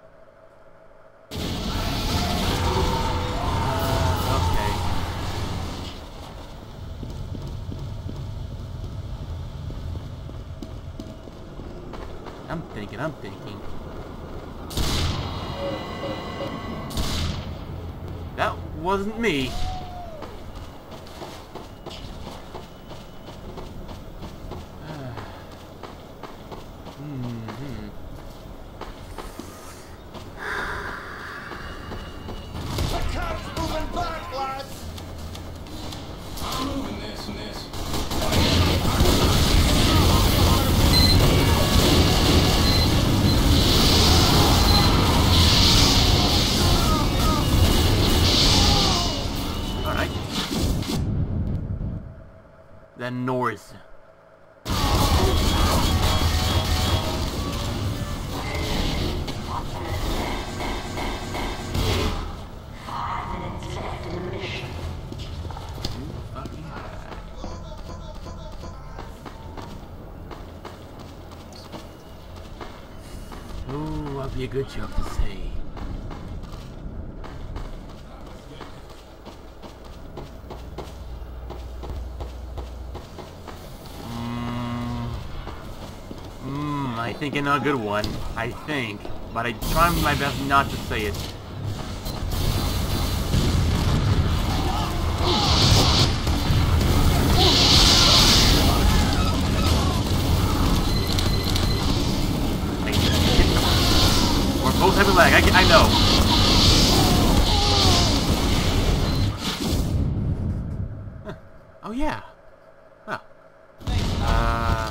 A: I'm thinking, I'm thinking. That wasn't me. Mm-hmm.
C: The car's moving back, lads! I'm moving this and this.
A: The North. Ooh, that'd be a good joke to say. I think I know a good one. I think. But I try my best not to say it. We're both heavy lag. I, I know. Huh. Oh yeah. Huh. Uh...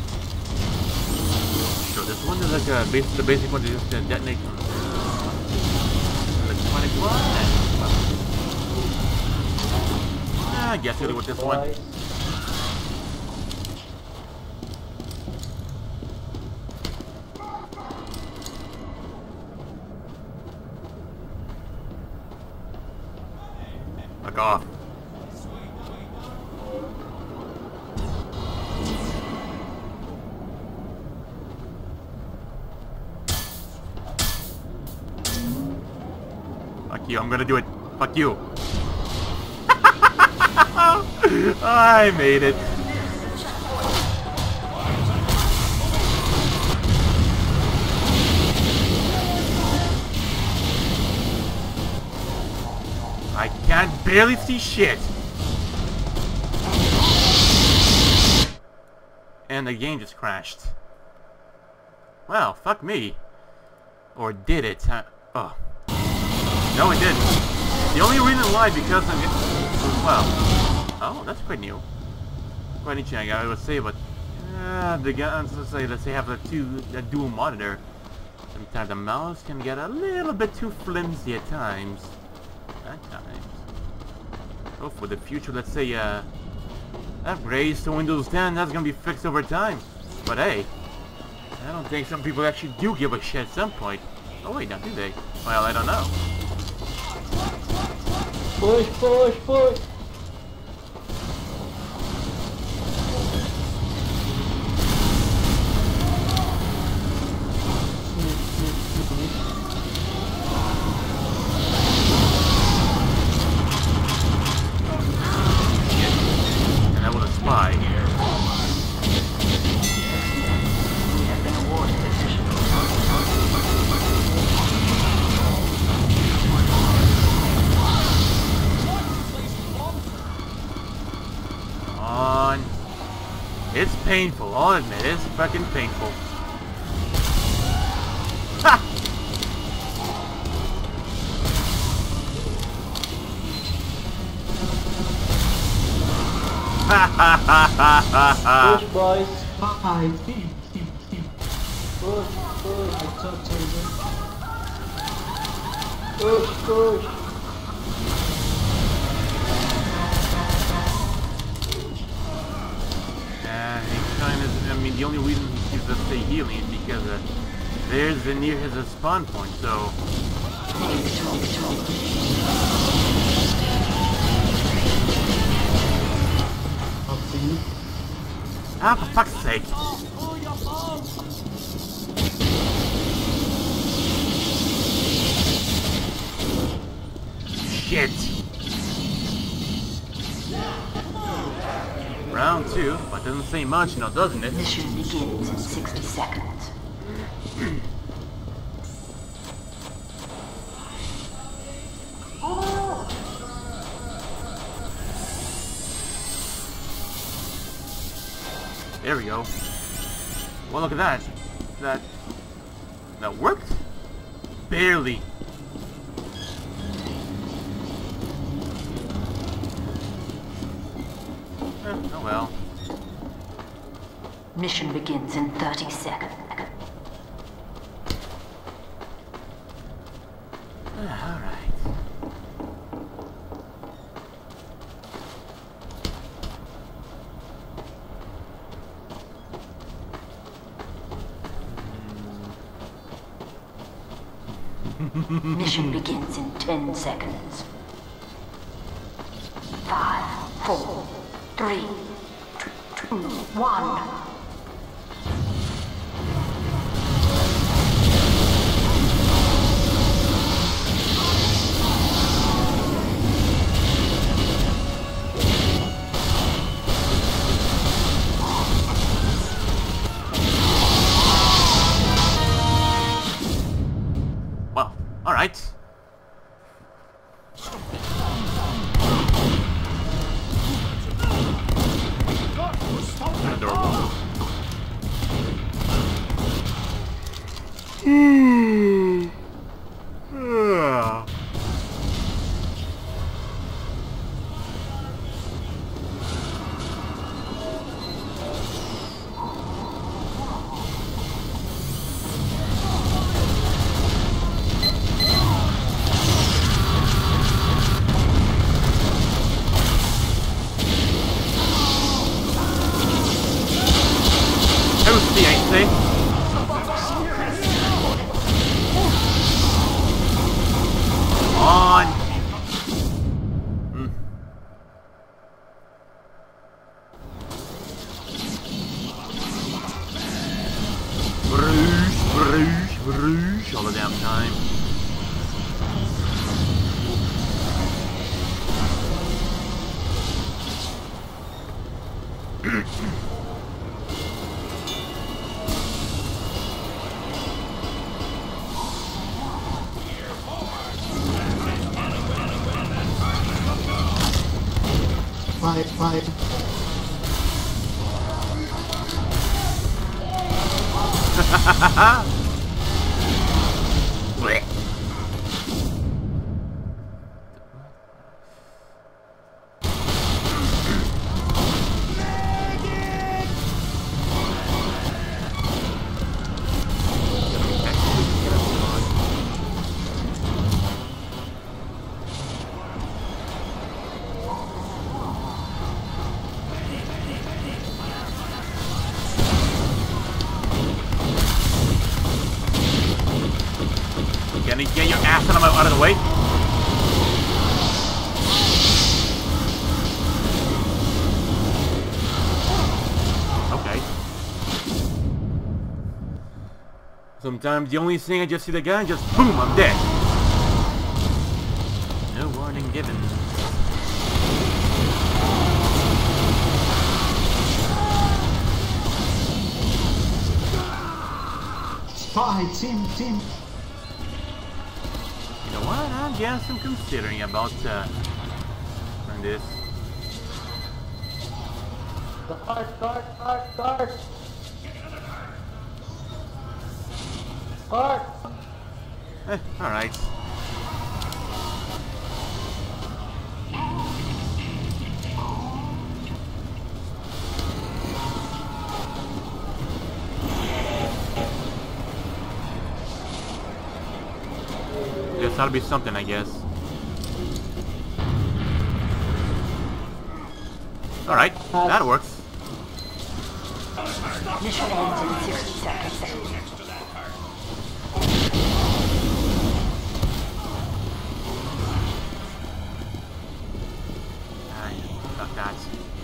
A: This one is like a basic, the basic one is just uh, detonate electronic one. And, well, I guess we'll do with this one. Fuck off. Fuck you, I'm gonna do it. Fuck you. I made it. I can't barely see shit. And the game just crashed. Well, fuck me. Or did it? Uh, oh. No, it didn't. The only reason why, because I'm getting... Well. Oh, that's quite new. Quite interesting, I would say, but... Uh, the guns, let's say, let's say have a, two, a dual monitor. Sometimes the mouse can get a little bit too flimsy at times. At times. Oh, for the future, let's say, uh... upgrades to Windows ten, that's gonna be fixed over time. But hey, I don't think some people actually do give a shit at some point. Oh wait, now do they? Well, I don't know.
G: Push, push, push!
A: And that was a spy. It's painful, I'll admit, it's fucking painful. Ha! Ha ha ha ha ha ha!
G: Push, boys!
H: Bye, Steve, Steve, Steve.
G: Push, push! I talk to you. Push, push!
A: I mean, the only reason he keeps us stay healing is because uh, there's the near his uh, spawn point, so... Ah, for fuck's sake! Shit! Round two, but doesn't say much now, doesn't it?
B: Mission begins in sixty seconds.
A: There we go. Well, look at that. That... That worked? Barely. Eh, oh well.
B: Mission begins in thirty seconds.
A: All right.
B: Mission begins in ten seconds. Five, four, three, two, one.
A: Well, all right. Adorable. Hmm. Toasty, I say. On. Mm. Bruce, Bruce, Bruce, all the damn time.
G: Fight, fight.
A: Blech. Can you get your ass out of, my, out of the way? Okay. Sometimes the only thing I just see the guy and just boom, I'm dead. No warning given.
G: Fight, team, team.
A: You know what? I guess I'm considering about uh, doing this.
G: Guard, guard, guard, guard. Guard.
A: Eh, alright. Guess that'll be something, I guess. Alright, that works.
B: Mission ends in sixty seconds.
A: Ay, fuck that.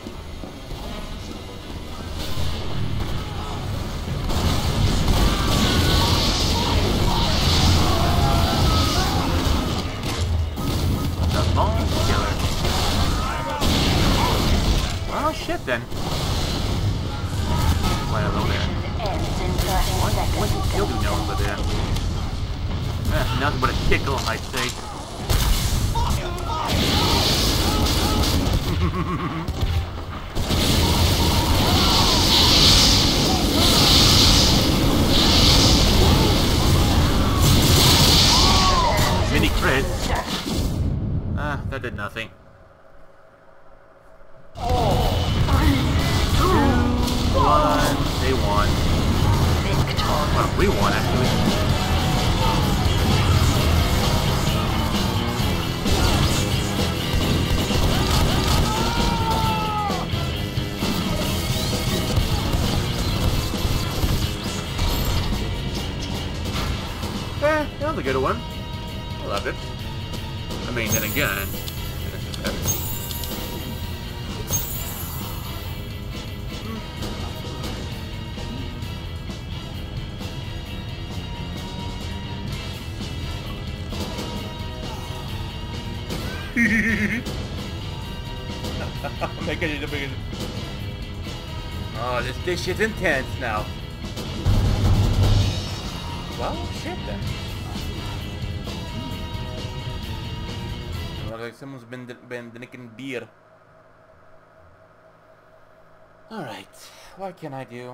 A: The Bone Killer. Well, shit then. Wait a little bit. What? What you killed me over there? Eh, nothing but a tickle, I'd say. Mini crit. Ah, that did nothing. One, they won. Well, we won actually. Eh, that was a good one. I loved it. I mean, then again, this is better. Making it a big. Oh, this this shit's intense now. Well, shit then. Looks like someone's been been drinking beer. All right, what can I do?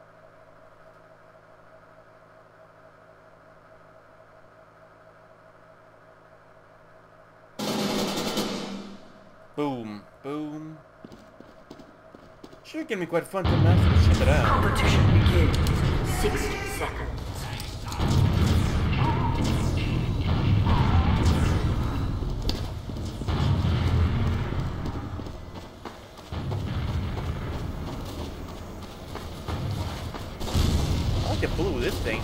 A: Boom, boom. Sure can be quite fun to master shit around.
B: Competition begins in sixty seconds.
A: I like the blue of this thing.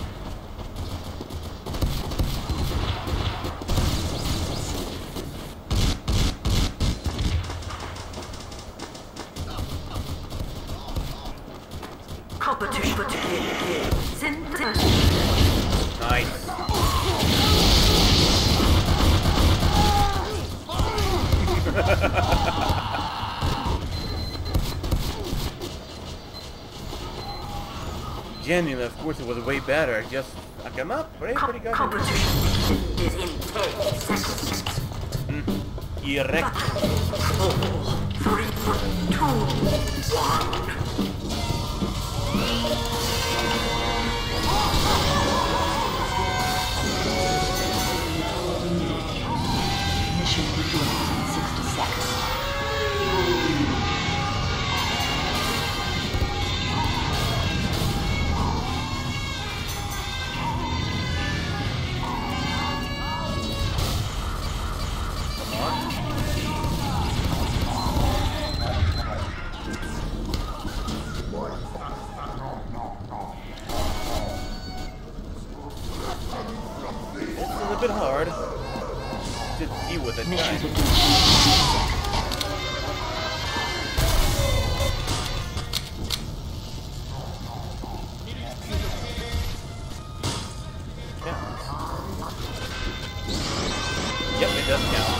B: Competition.
A: Nice. Genuinely, of course, it was way better. Just fuck him up. Pretty, pretty good.
B: Competition is in ten seconds.
A: Mm. Erect.
B: Four, three, two, one. Mission begins in sixty seconds.
A: A bit hard to deal with it.
B: Mission begins.
A: Yep, it does count.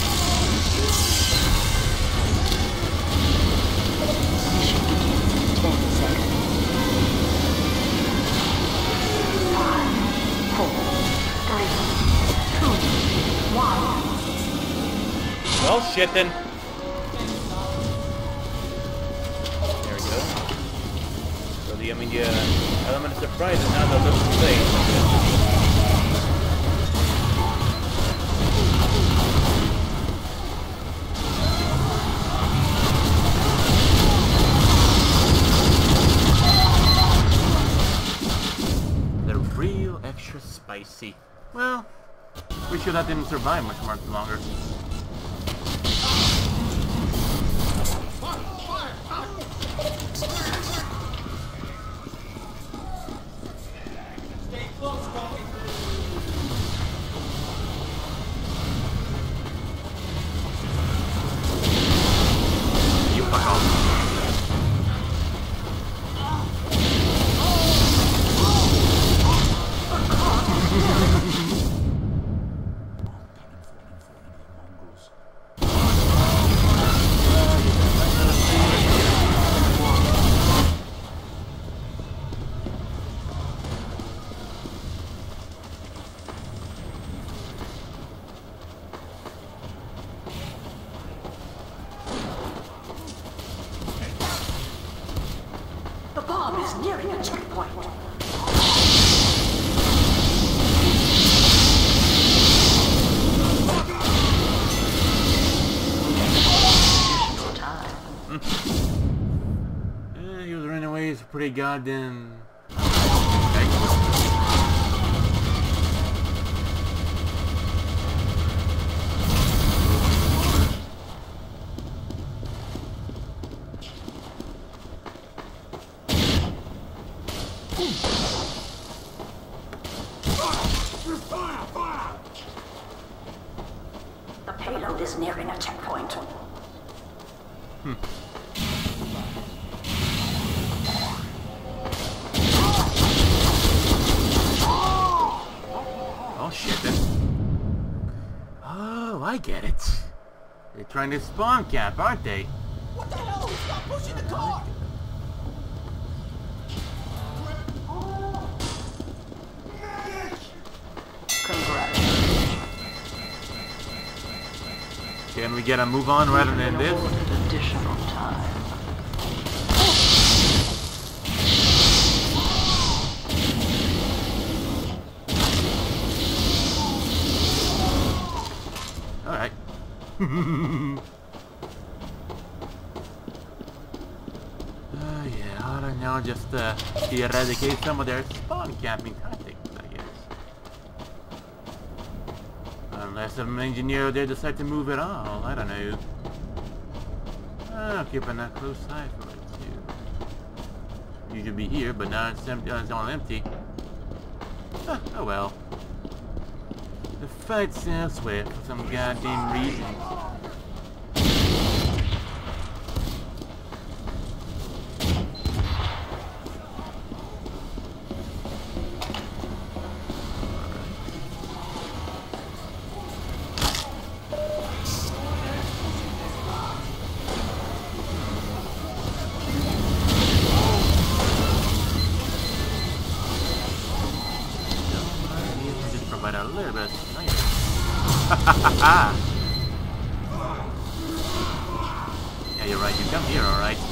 B: Mission begins in ten seconds. Five, four, three. One.
A: Well, shit then. There we go. So the, I mean, the uh, element of surprise is now the little play. The real extra spicy. Well, we sure that didn't survive much more longer. You fuck off.
B: The bomb is nearing a checkpoint. Additional time.
A: Yeah, he was running away. He's pretty goddamn.
B: The payload is nearing a checkpoint.
A: Hmm. Oh shit then. Oh, I get it. They're trying to spawn cap, aren't they?
C: What the hell? Stop pushing the car!
B: Congratulations.
A: Can we get a move on rather than this?
B: Awarded additional time.
A: Alright. Uh, yeah, alright, now just uh, eradicate some of their spawn camping tactics, I guess. Unless some engineer there decide to move at all, I don't know. I'm keeping a close eye for it too. You should be here, but now it's, empty, it's all empty. Huh, oh well. The fight's elsewhere for some goddamn reason. provide a little bit of sniper. Yeah, you're right. You come here, all right.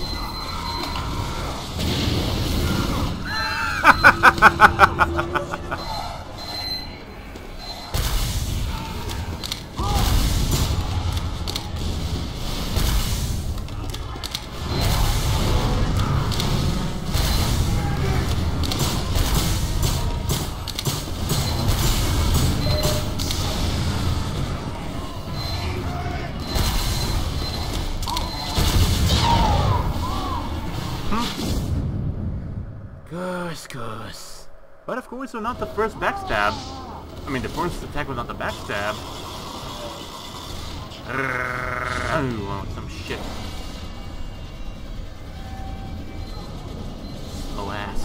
A: Gosh, gosh. But of course, we're not the first backstab. I mean, the first attack was not the backstab. Oh, some shit. Slow ass.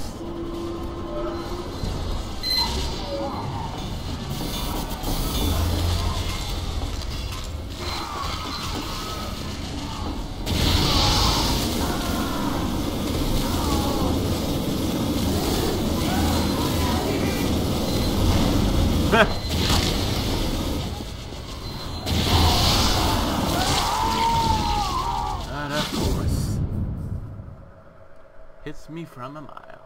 A: And of course, hits me from a mile.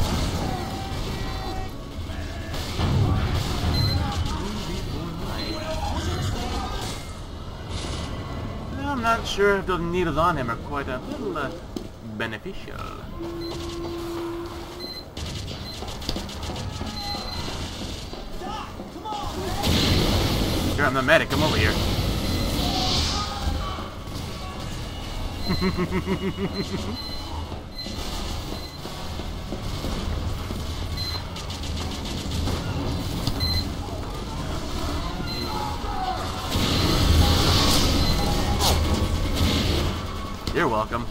A: I'm not sure if the needles on him are quite a little uh, beneficial. Sure, I'm the medic. Come over here. You're welcome.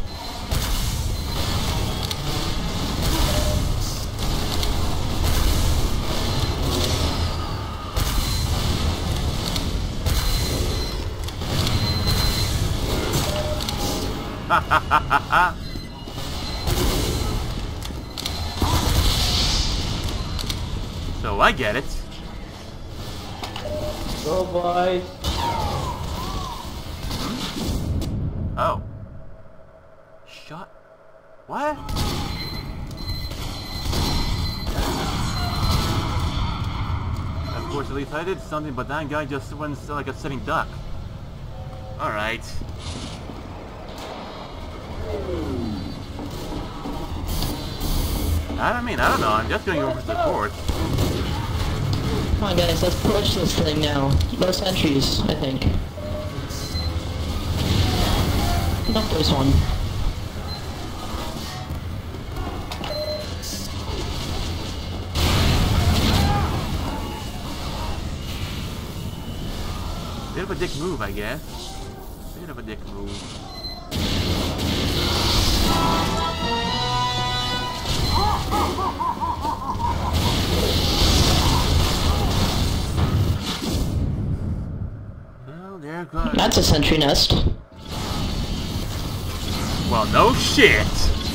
A: Ha ha ha ha ha! So I get it.
G: Go, boys.
A: Oh. Shot. What? Of course, at least I did something, but that guy just went like a sitting duck. Alright. I don't mean, I don't know, I'm just going over support.
I: Come on guys, let's push this thing now. No sentries, I think. Nope, there's one.
A: Bit of a dick move, I guess. Bit of a dick move. Well, there goes.
I: That's a sentry nest.
A: Well, no shit.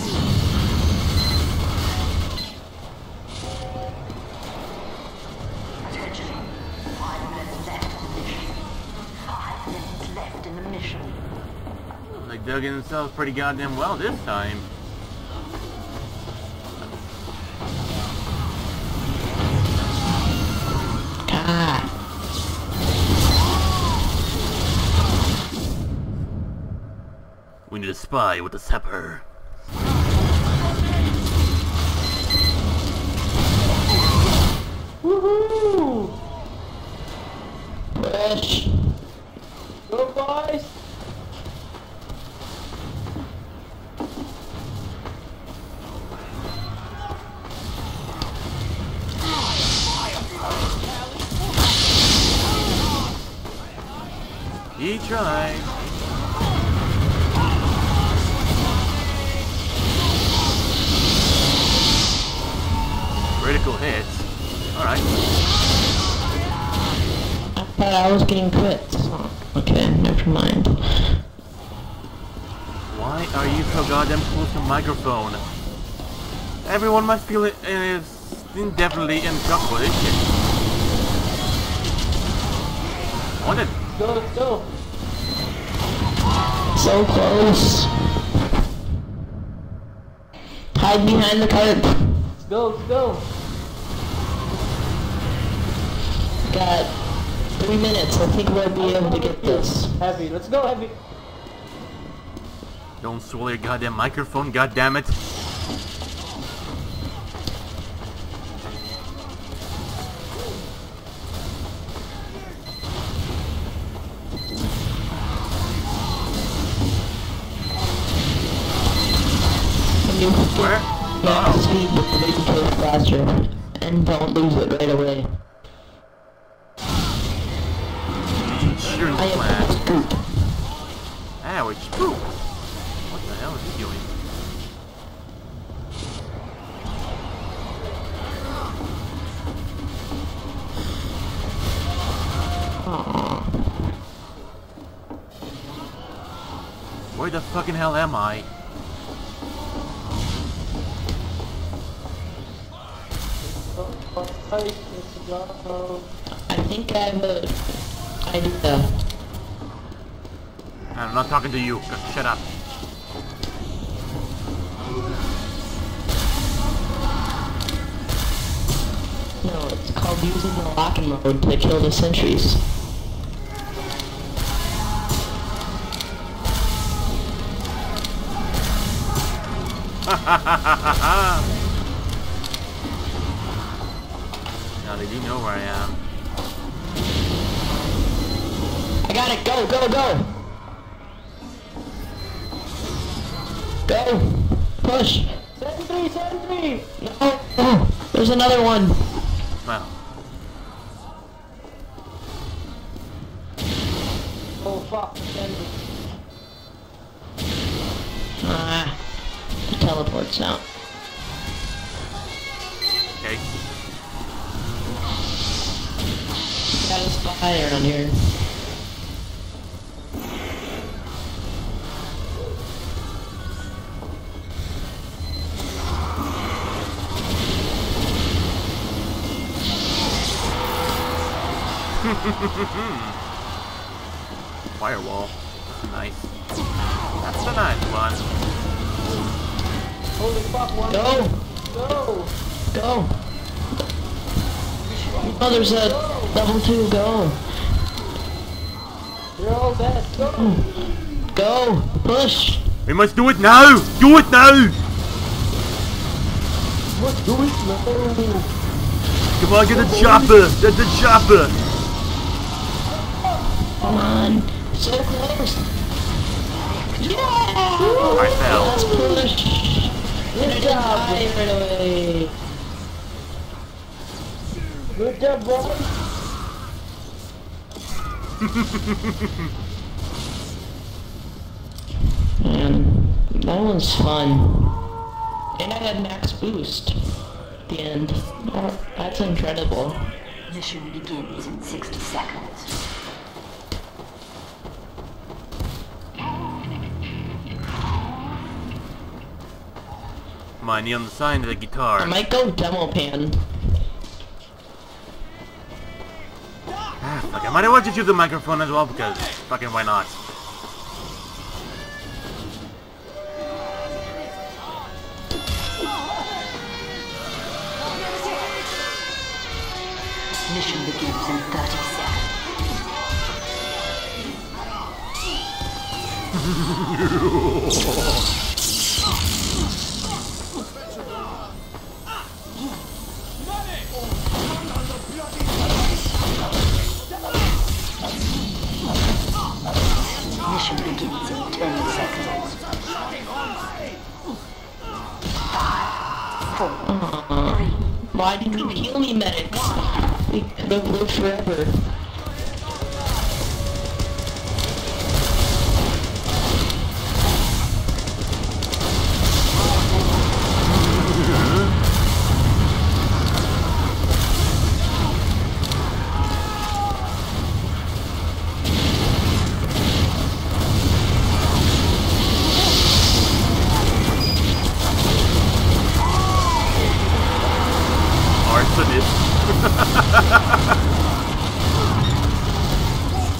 B: Attention. Five minutes left in the mission. Five minutes left in the mission.
A: They dug in themselves pretty goddamn well this time.
I: Ah.
A: We need a spy with a sapper.
G: Woohoo!
I: Push.
G: Go, boys.
A: He tried. Critical hit. Alright.
I: I thought I was getting quit. Oh, okay, never mind.
A: Why are you so goddamn close to the microphone? Everyone must feel it is indefinitely in trouble with this shit. On it.
G: Go, let's go.
I: So close. Hide behind the cart.
G: Let's go, let's go.
I: Got three minutes. I think we'll be able to get this.
G: Heavy, let's go, Heavy.
A: Don't swallow your goddamn microphone, goddammit.
I: Can you
A: Where?
I: max speed to make it go faster? And don't lose it right away.
A: Insurance
I: I
A: plan.
I: have to scoop.
A: Ouch. Spook. What the hell is he doing?
I: Aww.
A: Where the fucking hell am I?
I: I think I have a idea.
A: I'm not talking to you. Shut up.
I: No, it's called using the lock-in mode to kill the sentries.
A: Now they do know where I am.
I: I got it! Go, go, go! Go! Push!
G: Sentry, sentry!
I: No! No! There's another one!
A: Well,
G: Oh fuck, sentry.
I: Ah. It teleports now.
A: okay.
I: Got a spy around here.
A: Firewall. That's nice. That's a nice one.
G: Holy fuck, one.
I: Go!
G: Go!
I: Go! Oh, there's a level two, go!
G: You're all dead, go!
I: Go! Push!
A: We must do it now! Do it now!
G: What do it now?
A: Come on, get the chopper! Get the chopper!
I: Come on! So close! Yeah!
A: I fell.
I: Let's push!
G: Good job!
I: Die right away!
G: Good job, boys!
I: Man, that was fun. And I had max boost at the end. Oh, that's incredible.
B: Mission begins in sixty seconds.
A: Money on the side of the
I: I
A: guitar.
I: might go demo pan.
A: Ah, fuck, I might as well just use the microphone as well because fucking why not?
B: Mission begins in thirty seconds. Mission begins in ten seconds. Five, four,
I: Aww. Why didn't you heal me, medics? We could have lived forever.
A: Arsonist.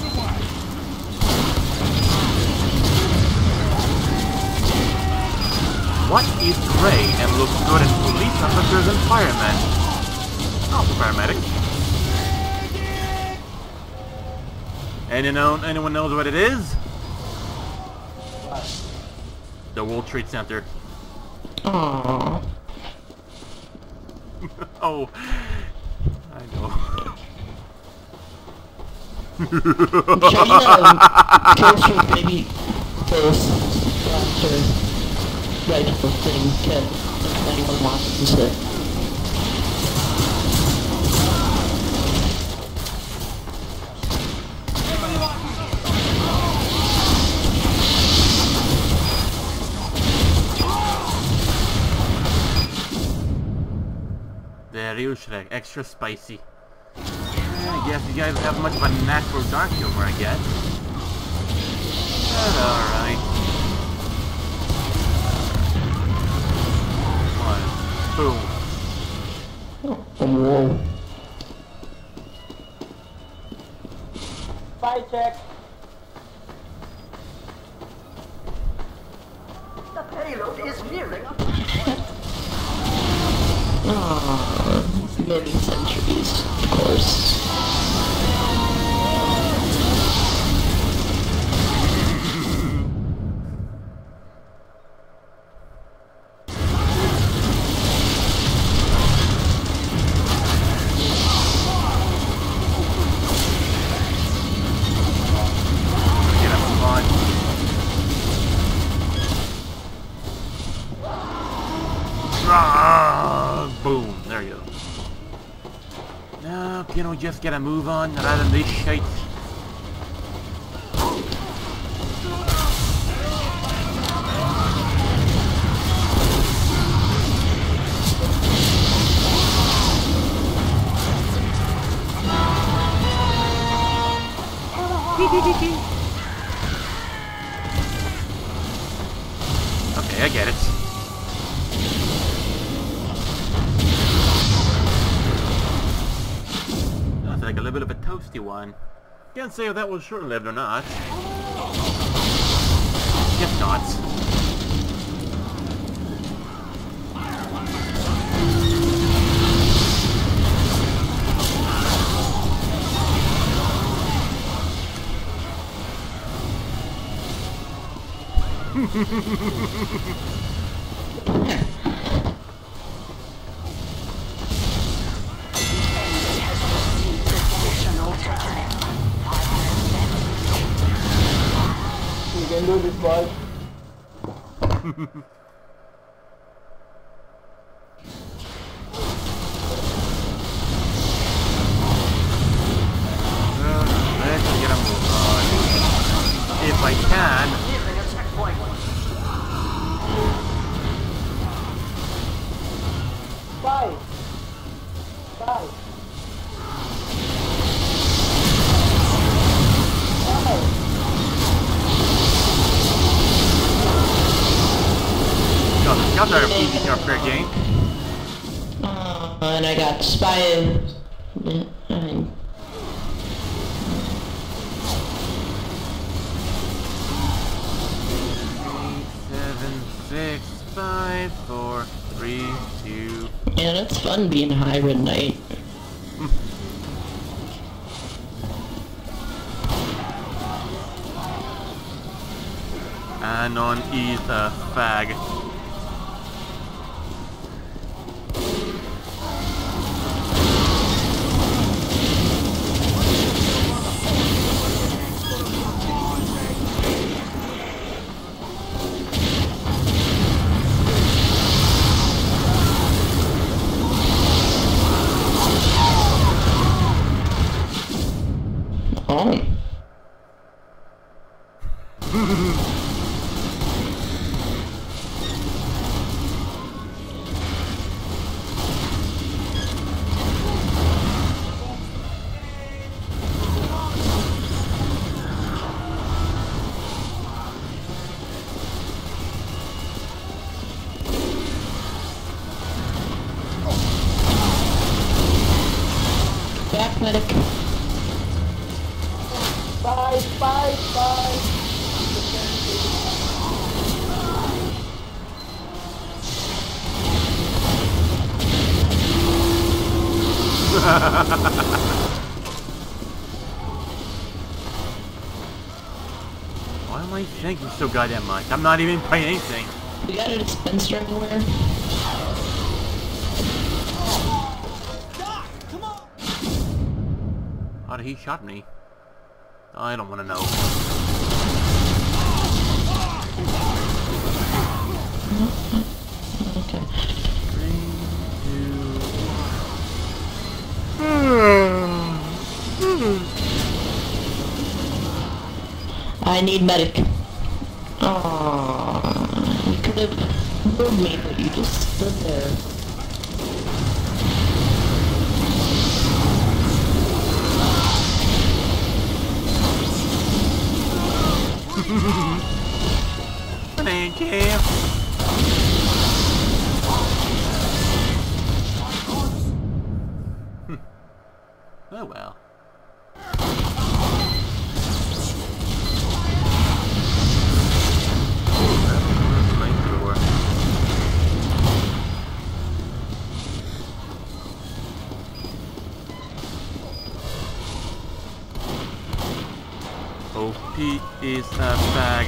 A: What is gray and looks good in police officers and firemen? Oh, paramedic. Any know, anyone knows what it is? The World Trade Center.
I: Aww.
A: Oh, I know.
I: China goes for maybe first after rifle thing can if anyone wants to say.
A: There you Shrek, extra spicy. Yeah, I guess you guys have much of a knack for dark humor, I guess. That's alright. One. Boom.
I: Oh, whoa.
G: Spy check.
B: The payload is nearing.
I: Aww, many centuries, of course.
A: Get up, come on. Ah, boom, there you go. No, can we just get a move on rather than this shite? Okay, I get it. That's like a little bit of a toasty one. Can't say if that was short-lived or not. Guess not.
G: You can do this, boy.
A: Let's get a move on. If I can.
B: Nearing a checkpoint.
G: Spy. Spy. Spy.
A: No, the scouts are easy to fair game.
I: Uh, and I got spy. And
A: Seven, six, five, four, three, two.
I: yeah, it's fun being hybrid knight.
A: Anon is a fag.
I: Oh. Back medic.
G: Spy, spy, spy.
A: Why am I thinking so goddamn much? I'm not even playing anything.
I: We got a dispenser everywhere.
A: How did he shot me? I don't want to know.
I: Okay.
A: Three, two...
I: I need medic. Aww, you could have moved me, but you just stood there.
A: Thank you. Oh well. O P is a fag.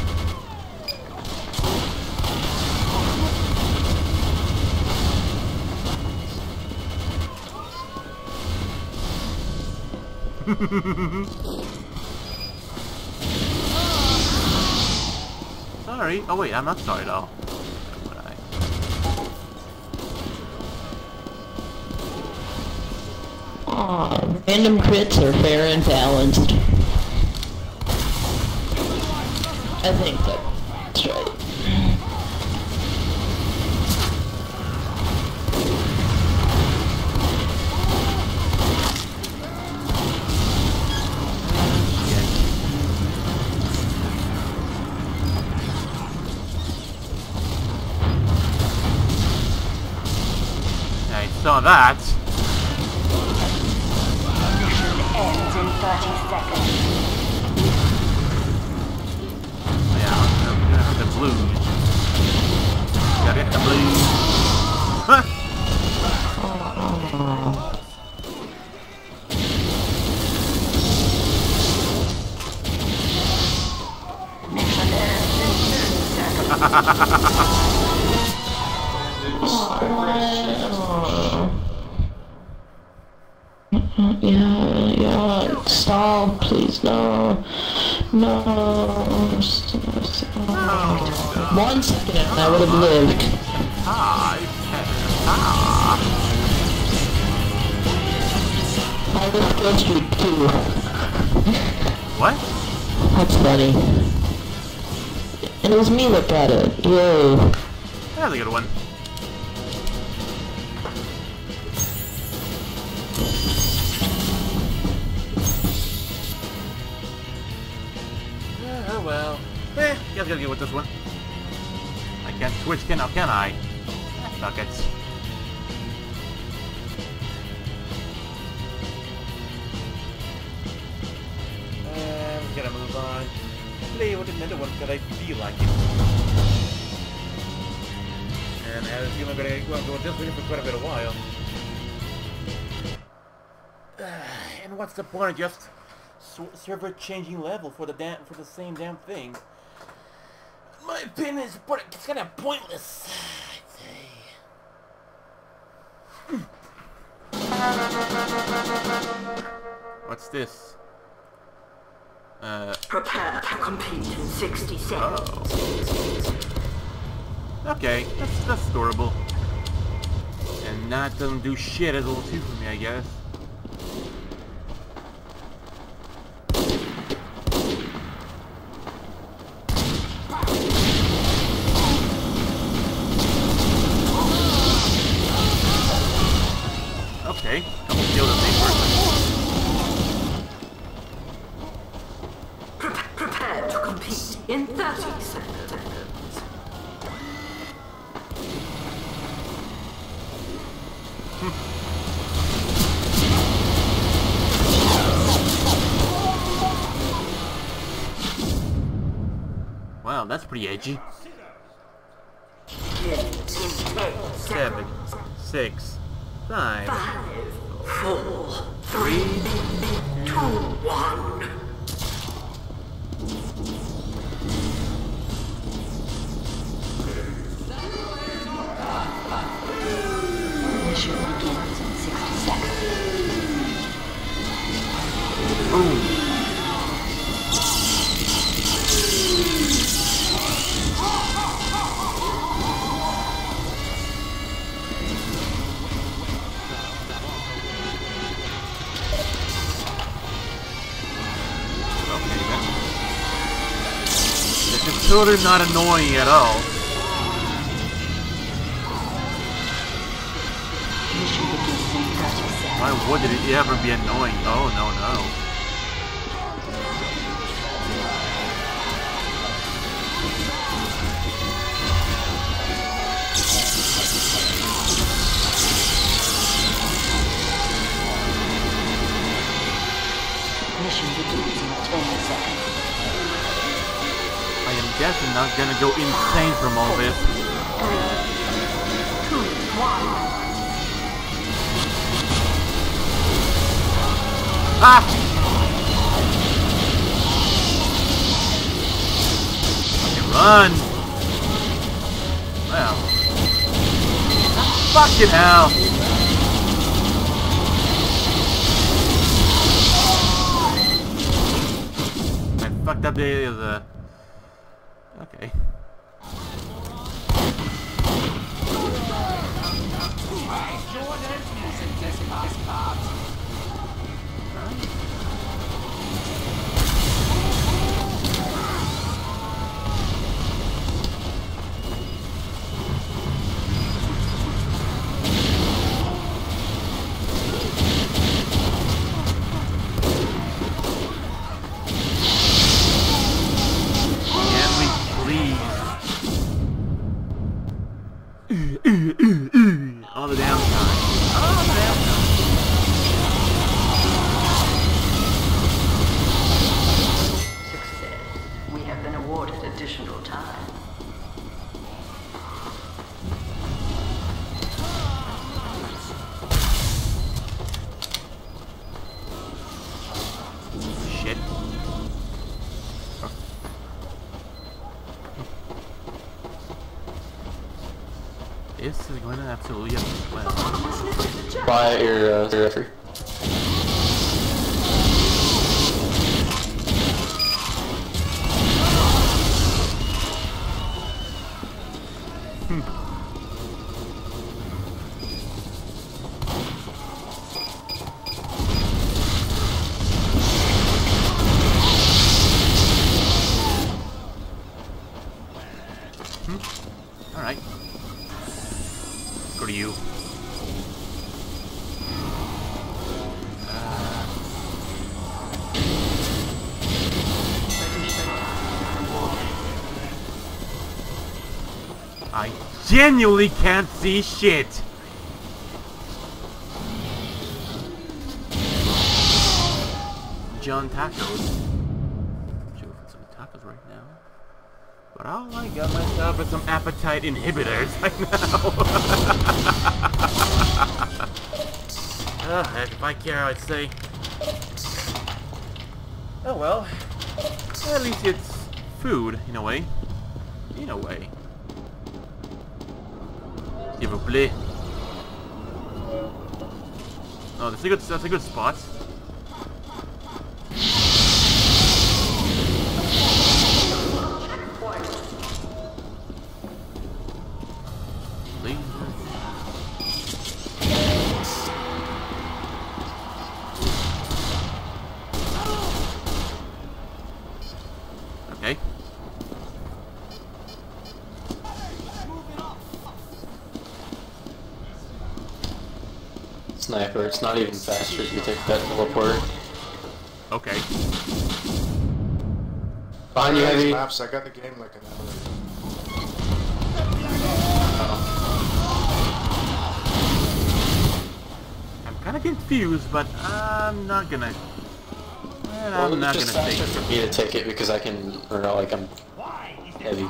A: Sorry. Oh wait, I'm not sorry though. Would I?
I: Aw, random crits are fair and balanced. I think that's right.
A: I saw that.
B: Mission ends in thirty seconds.
A: Yeah, I'm gonna have the blues. Gotta get the blues. Huh.
B: Mission ends in thirty seconds.
I: Yeah, yeah, stop, please, no, no, stop, stop. One second and I would have lived.
A: Ah, ah.
I: I was Ghost Street too.
A: What?
I: That's funny. It was me that got it, yay.
A: That's a good one. Oh well. Eh, guess I gotta get with this one. I can't switch, can, can I? Fuck it. Uh, we gotta move on. Play with another one because I feel like it. And I have a feeling I'm gonna go with this one for quite a bit of while. And what's the point of just server changing level for the damn for the same damn thing? My opinion is it's kind of pointless. What's this? Uh.
B: Prepare to compete in sixty seconds.
A: Oh. Okay, that's that's adorable. And that doesn't do shit as well too for me, I guess. Okay, I'm gonna kill the same person.
B: Pre prepare to compete in thirty seconds.
A: Wow, that's pretty edgy.
B: In ten
A: Seven, six, five,
B: five, Four, three, two, one. Mission begins in sixty seconds.
A: Boom. It's totally not annoying at all. Why would it ever be annoying? Oh, no, no.
B: Mission begins in ten seconds.
A: I am definitely not gonna go insane from all this.
B: Three, two, one.
A: Ah! Okay, run! Well. Fucking hell! I fucked up the the. Okay. All the downtime. All the downtime.
B: Success. We have been awarded additional time.
A: Shit. This is going to absolutely have well.
E: Buy your, uh, your referee.
A: Hmm. Hmm. All right. Go to you. Uh. I genuinely can't see shit. John tacos. Should go for some tacos right now. But all I got myself is some appetite inhibitors right now. uh, heck, if I care, I'd say. Oh well. At least it's food, in a way. In a way. S'il vous plaît. Oh, that's a good. That's a good spot. Okay.
E: Sniper, it's not even faster if you take that teleporter.
A: Okay.
E: Behind you, heavy.
J: Maps, I got the game like an hour.
A: I'm kind of confused, but I'm not gonna. I'm
E: Well,
A: not
E: it's just
A: gonna take
E: faster
A: it.
E: for me to take it because I can, or no, like I'm heavy.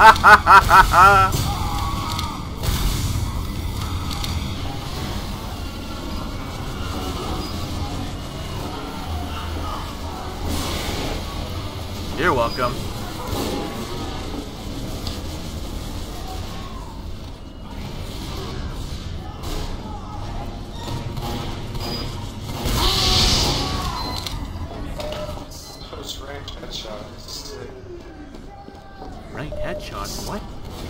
A: You're welcome.
E: Post ranked headshot. Sick.
A: Right headshot? What?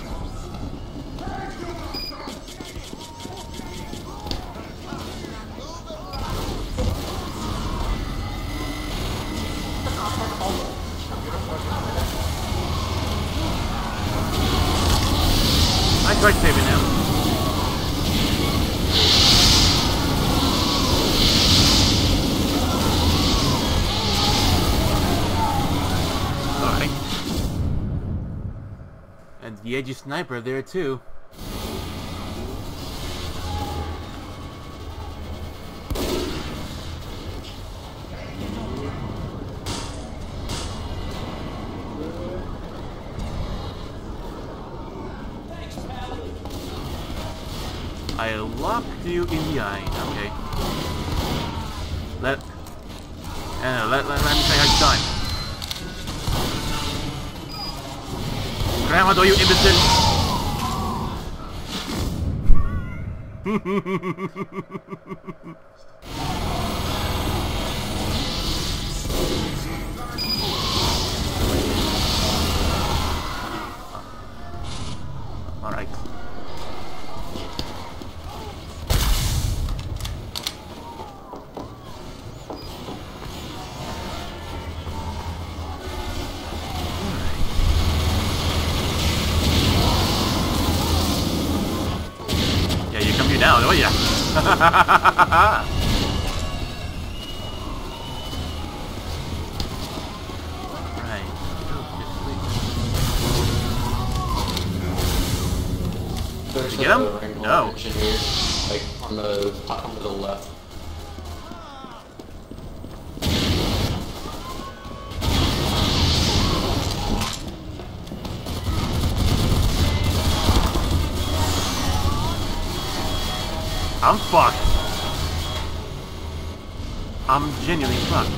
A: I tried saving him. Alright. And the edgy sniper there too. I locked you in the eye. Okay. Let. Uh, let, let, let me try how it's done. Grandma, do you imbecile? Alright. Now, oh yeah. Right.
E: There's
A: Did you get him?
E: a Wrangler
A: No.
E: engineer, like on the bottom of the left.
A: I'm fucked. I'm genuinely fucked.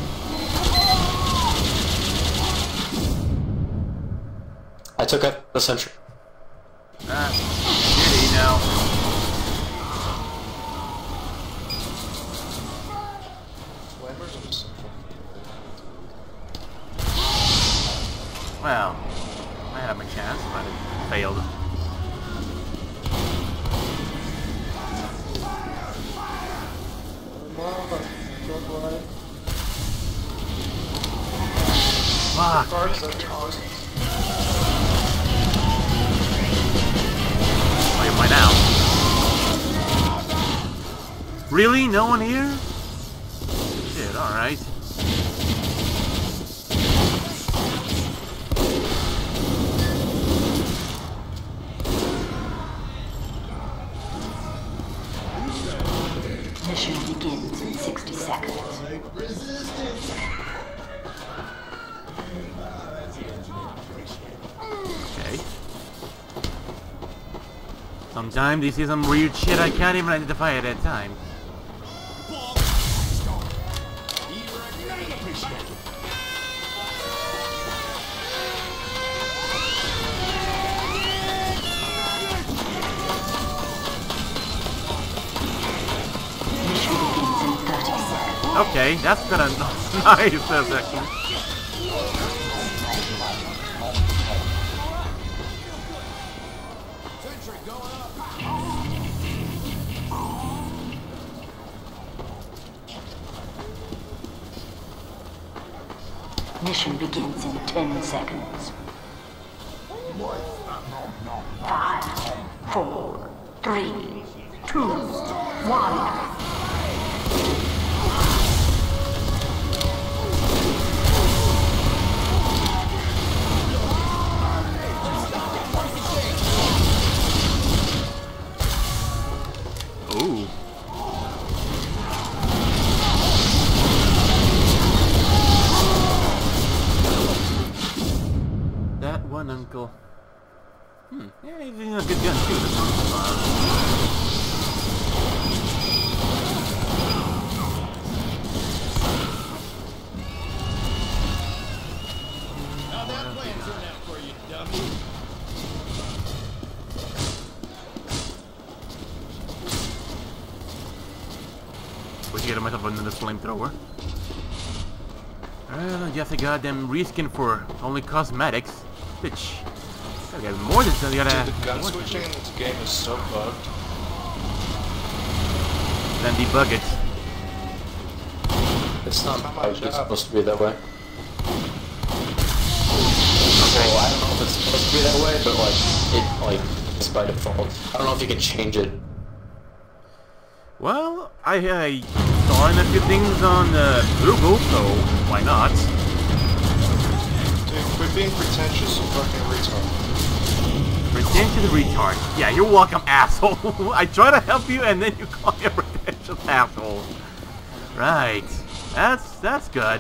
E: I took out the sentry.
A: Ah, shitty now. Well, I had my chance, but it failed. Fuck. Oh, you might out. Really? No one here? Shit, alright.
B: Mission begins in sixty seconds.
A: Okay. Sometimes you see some weird shit I can't even identify at that time.
B: Mission begins in thirty seconds.
A: Okay, that's gonna nice that section.
B: Mission begins in ten seconds. Five, four, three, two, one.
A: Ooh. That one uncle. Hmm. Yeah, he's a good gun too. This one.
C: How'd that plan turn out for you, dummy?
A: We should get myself another flamethrower. Uh, just a goddamn reskin for only cosmetics. Bitch. Gotta get more than you gotta.
E: Dude, the gun switching in this game is so bugged.
A: Then debug it.
E: It's not bugged, it's supposed to be that way. Well, I don't know if it's supposed to be that way, but like, it, like, it's by default. I don't know if you can change it.
A: Well, I, I saw in a few things on uh, Google, so why not?
E: Dude, quit being pretentious, you fucking retard.
A: Pretentious retard. Yeah, you're welcome, asshole. I try to help you, and then you call me a pretentious asshole. Right. That's that's good.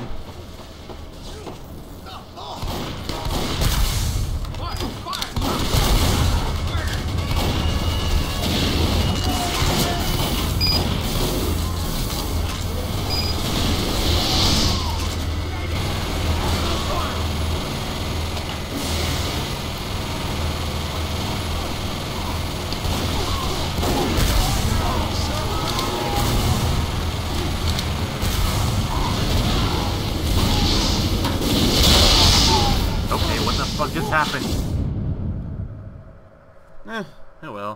A: What just happened? Eh, oh well.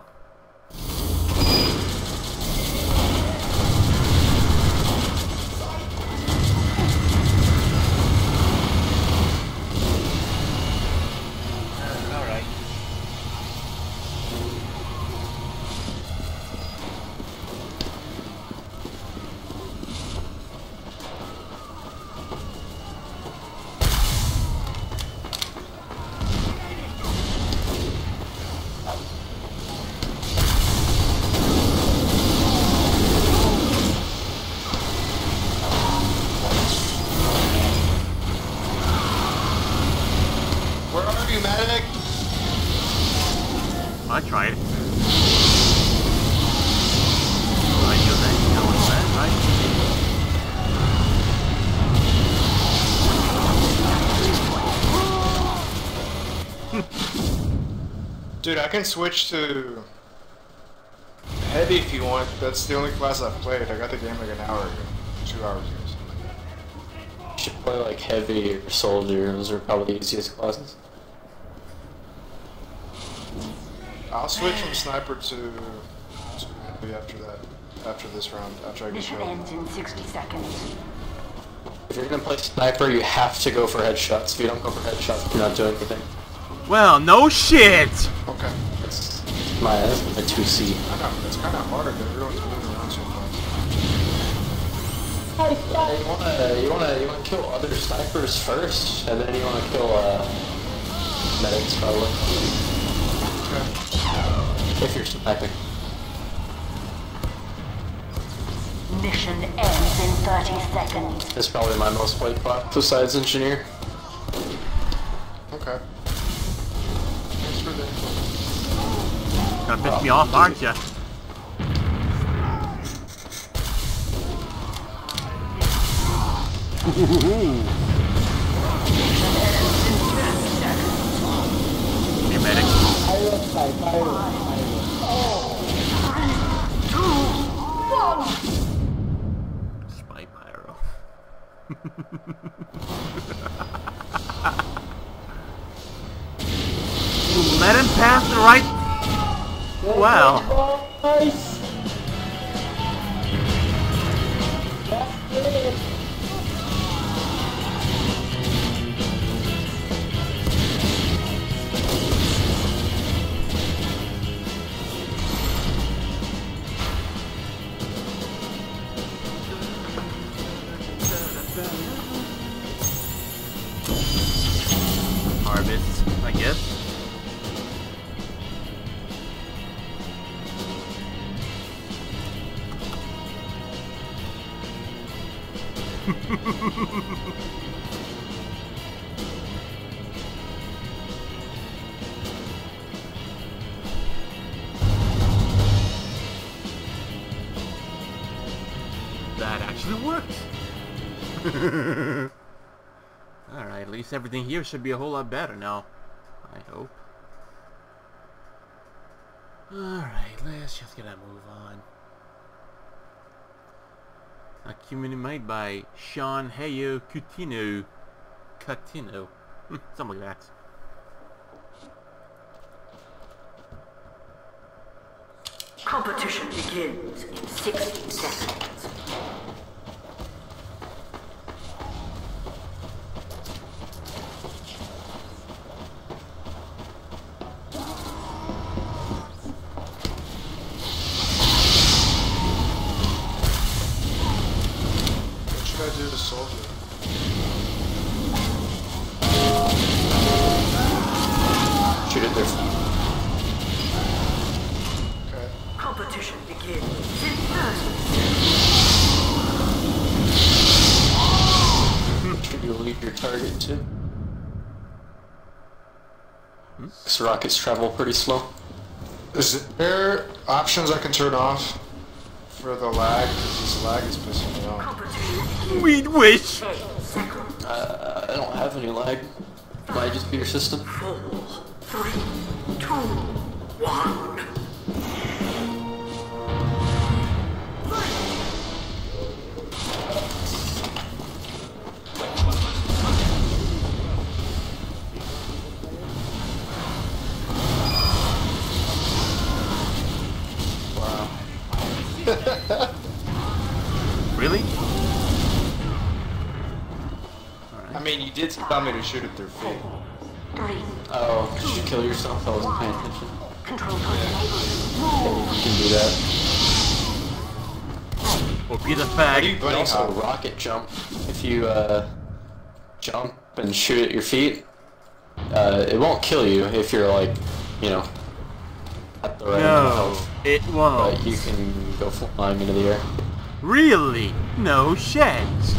C: Alright.
E: Medic!
A: I tried. I do that, you know what's that,
E: right? Dude, I can switch to heavy if you want. That's the only class I've played. I got the game like an hour ago. Two hours ago. You should play like heavy or soldier. Those are probably the easiest classes. I'll switch from sniper to, to heavy after that. After this round. After I get
B: Mission
E: killed.
B: ends in sixty seconds.
E: If you're gonna play sniper, you have to go for headshots. If you don't go for headshots, you're not doing anything.
A: Well, no shit!
E: Okay. That's my, that's my two C. I know, it's kind of hard. Everyone's moving around so fast. Yeah, you wanna, you wanna, you wanna kill other snipers first, and then you wanna kill uh, medics probably. Okay. If you're sniping.
B: Mission ends in thirty seconds.
E: It's probably my most played class besides engineer. Okay. Thanks for the info.
A: Gonna piss me off, aren't ya? Hey, medic.
G: Pyro, Spy, Pyro, Pyro.
A: Spy Pyro. Let him pass the right. Wow.
G: Nice. That's it.
A: Harvest, I guess. Alright, at least everything here should be a whole lot better now. I hope. Alright, let's just get a move on. A community made by Sean Heyo Coutinho. Coutinho. Something like that.
B: Competition begins in sixty seconds.
E: What should I do to soldier?
J: Shoot at their feet.
E: Okay.
B: Competition begins in thirty
J: Should you lead your target too? Because rockets travel pretty slow.
E: Is there options I can turn off for the lag? Because this lag is pissing me off.
B: Competition
A: We'd wish!
J: Uh, I don't have any lag. Might just be your system.
B: four, three, two, one.
A: Really?
E: I mean, you did tell me to shoot at their feet.
B: Three.
J: Oh, did you kill yourself? I wasn't paying attention.
B: Control point enabled.
J: You can do that.
A: Or be the
E: How do you
A: fag.
E: bunny
J: Also,
E: hop?
J: rocket jump. If you uh, jump and shoot at your feet, uh, it won't kill you if you're like, you know, at the right amount of
A: No,
J: health.
A: it won't.
J: But you can go flying into the air.
A: Really? No sheds.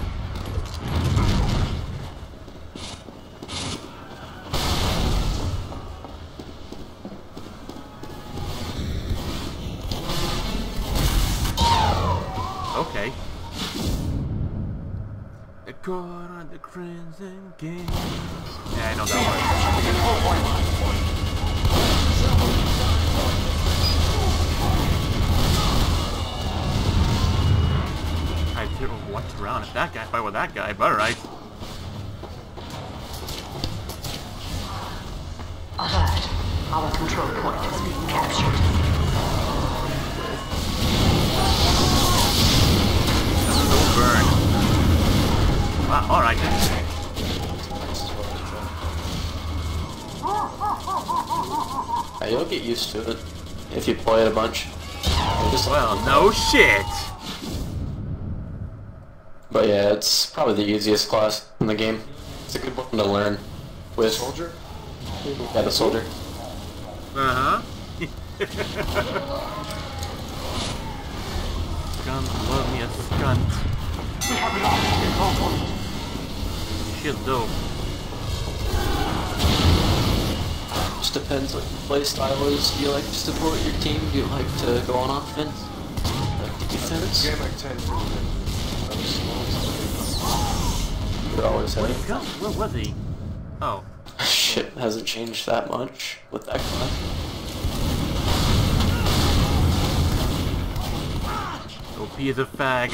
A: Okay. The court on the crimson game. Yeah, I know that one. I did what's around if that guy fight with that guy, but alright.
B: Alert. Our control point is being captured.
A: Don't burn. Wow, alright then.
J: Yeah, you'll get used to it if you play it a bunch. You'll just-
A: Well, no shit.
J: But yeah, it's probably the easiest class in the game. It's a good one to learn with.
E: Soldier?
J: Yeah, the soldier.
A: Uh-huh. Skunt, love me a skunt.
B: We have lost control point.
A: Shit dope.
J: Just depends what your play style is. Do you like to support your team? Do you like to go on offense? Like to defense?
E: Game like ten years ago. That was slow.
J: You're always
A: Where'd
J: heavy.
A: he go? Where was he? Oh.
J: Shit hasn't changed that much with that class.
A: O P is a fag.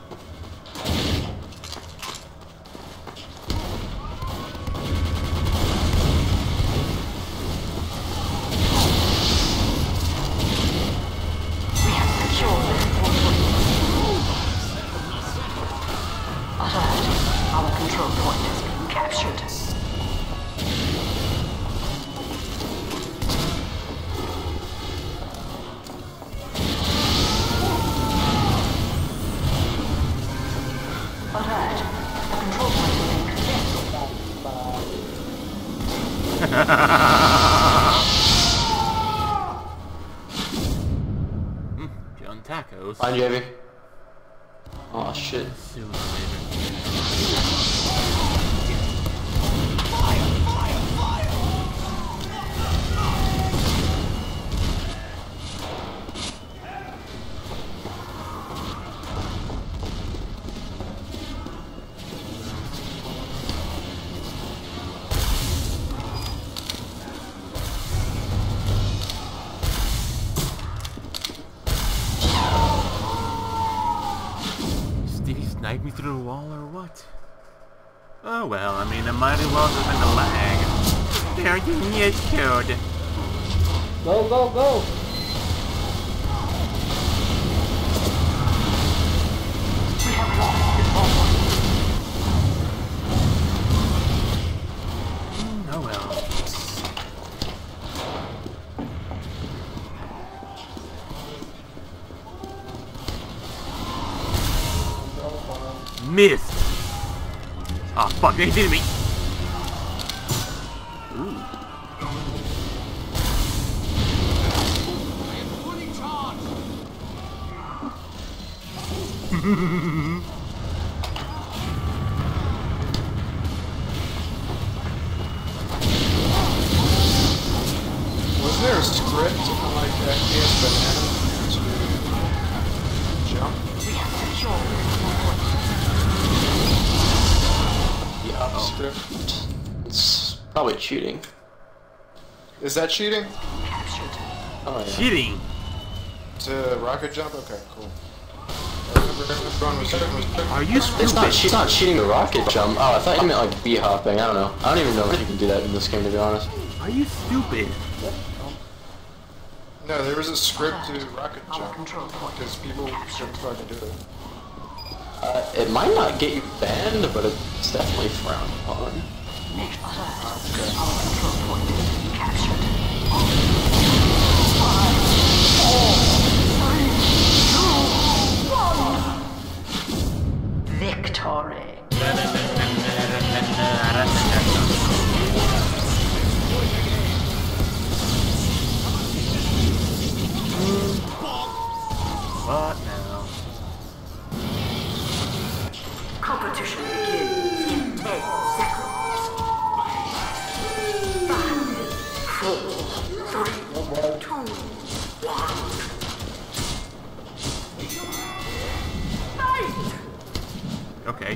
B: We have secured the control point. Alert. Our control point is being captured. Alert. The control point is being contested.
A: Hmm, John Tacos.
J: Mind you, Heavy. Aw, shit.
A: Sooner or later. through a wall or what? Oh well, I mean, it might as well have been a lag. There you should.
G: Go, go, go!
B: We have lost control point.
A: Oh well. Missed! Ah, fuck, they hit me! Ooh.
E: Was there a script on like F P S Banana to jump?
B: We have secured the control point.
J: The up script. It's probably cheating.
E: Is that cheating?
B: Captured.
J: Oh yeah.
A: Cheating!
E: To rocket jump? Okay, cool. I remember everyone was was
A: Are you stupid?
J: It's not. She's not cheating the rocket jump. Oh, I thought you meant like bee hopping. I don't know. I don't even know if you can do that in this game, to be honest.
A: Are you stupid?
E: No, there was a script to rocket
B: Our
E: jump
B: control point.
E: because people couldn't fucking do it.
J: Uh, it might not get you banned, but it's definitely frowned upon.
B: Make alert. Our control point is captured. Victory.
A: What now?
B: Competition begins in ten seconds. Five, four, three, two, one. Fight!
A: Okay.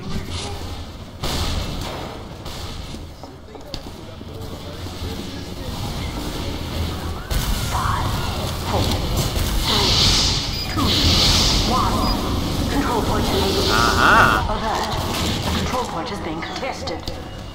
B: Control point enabled.
A: Aha!
B: Alert. The control point is being contested.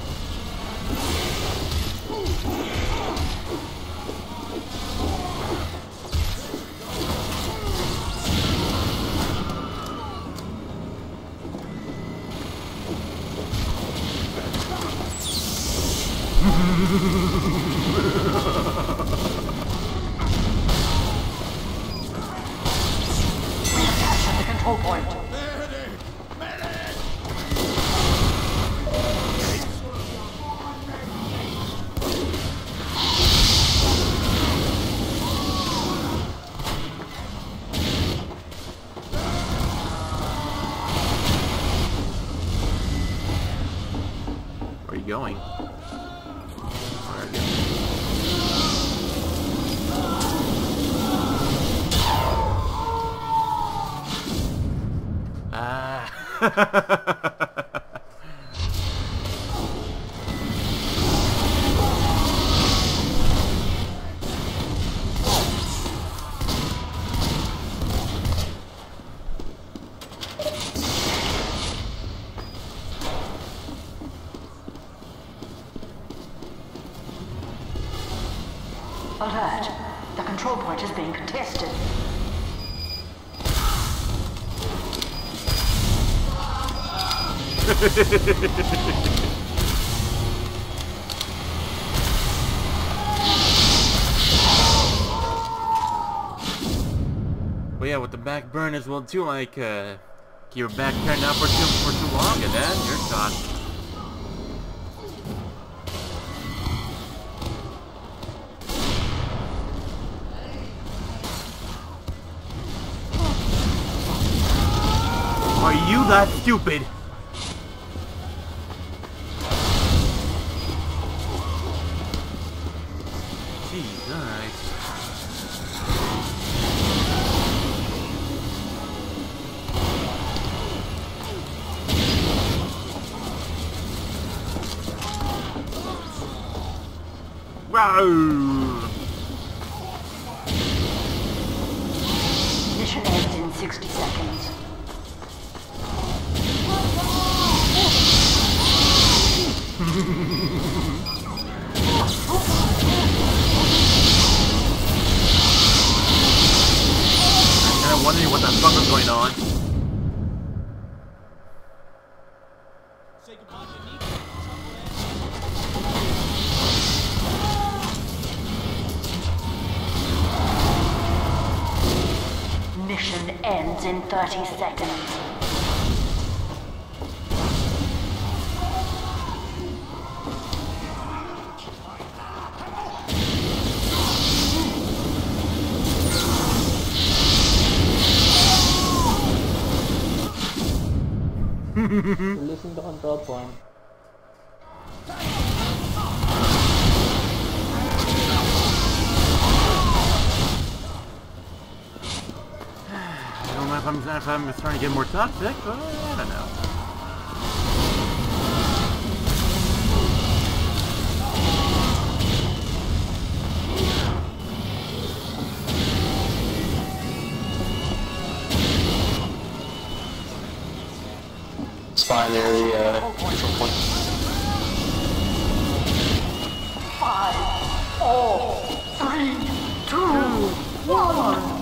B: We have captured the control point.
A: Where are you going? Where are you? Ah.
B: Alert. The control point is being contested.
A: Well, yeah, with the back burners, well, too, like, uh, keep your back turned out for too, for too long, and then you're shot. Are you that stupid? Jeez, alright. Wow!
B: Mission ends in sixty seconds.
A: I'm wondering what the fuck is going on.
B: Mission ends in thirty seconds.
G: Releasing the control point.
A: I don't know if I'm, if I'm starting to get more toxic, but I don't know.
J: It's fine, they're the uh, control point.
B: Five, four, three, two, one.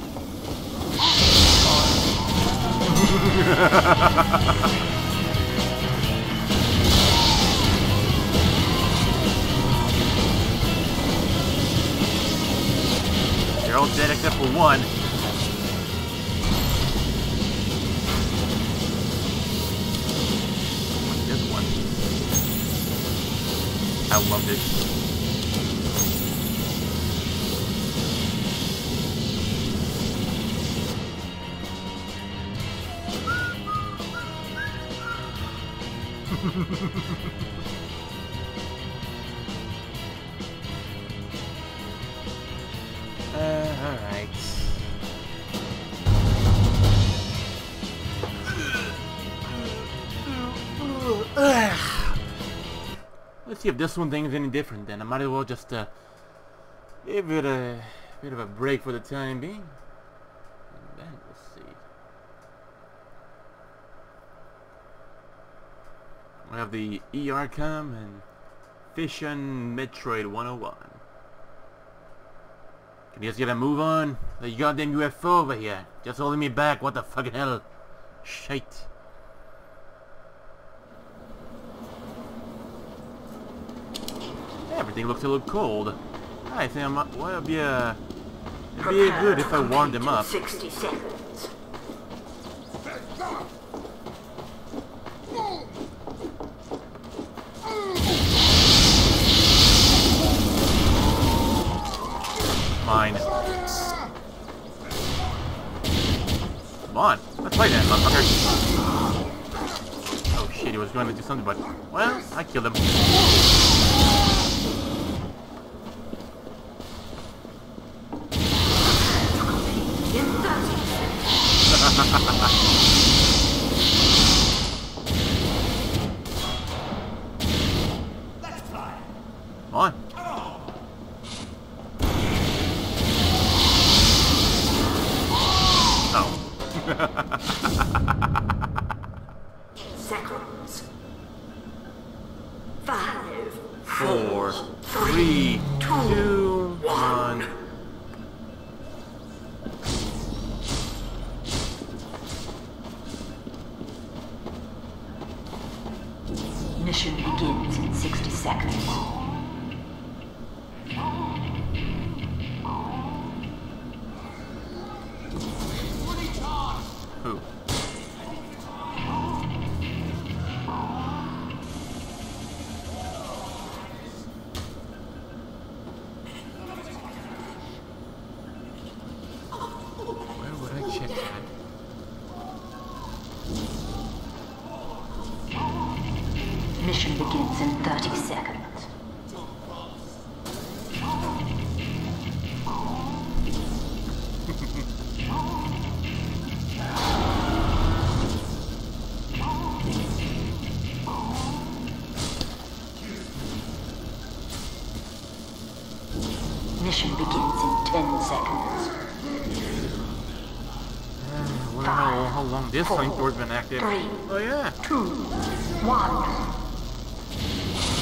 A: They're all dead except for one. This one. I love this. uh, alright. Let's see if this one thing is any different then. I might as well just uh, give it a bit of a break for the time being. And then we'll see. We have the E R COM and Fission Metroid one oh one. Can you just get a move on? The goddamn U F O over here. Just holding me back. What the fucking hell? Shite. Everything looks a little cold. I think I might, well, it'd be, uh, it'd be good if I warmed them up.
B: sixty seconds.
A: Mine. Come on, let's play that, motherfucker. Oh shit, he was going to do something, but, well, I killed him. Come on.
B: Seconds. Five,
A: Four, three, two, one.
B: Mission begins in sixty seconds.
A: Who? Where would I check that?
B: Mission begins in thirty seconds. Mission begins in ten seconds.
A: I wonder how, how long this flamethrow's been active.
B: Three,
A: Oh yeah.
B: two, one.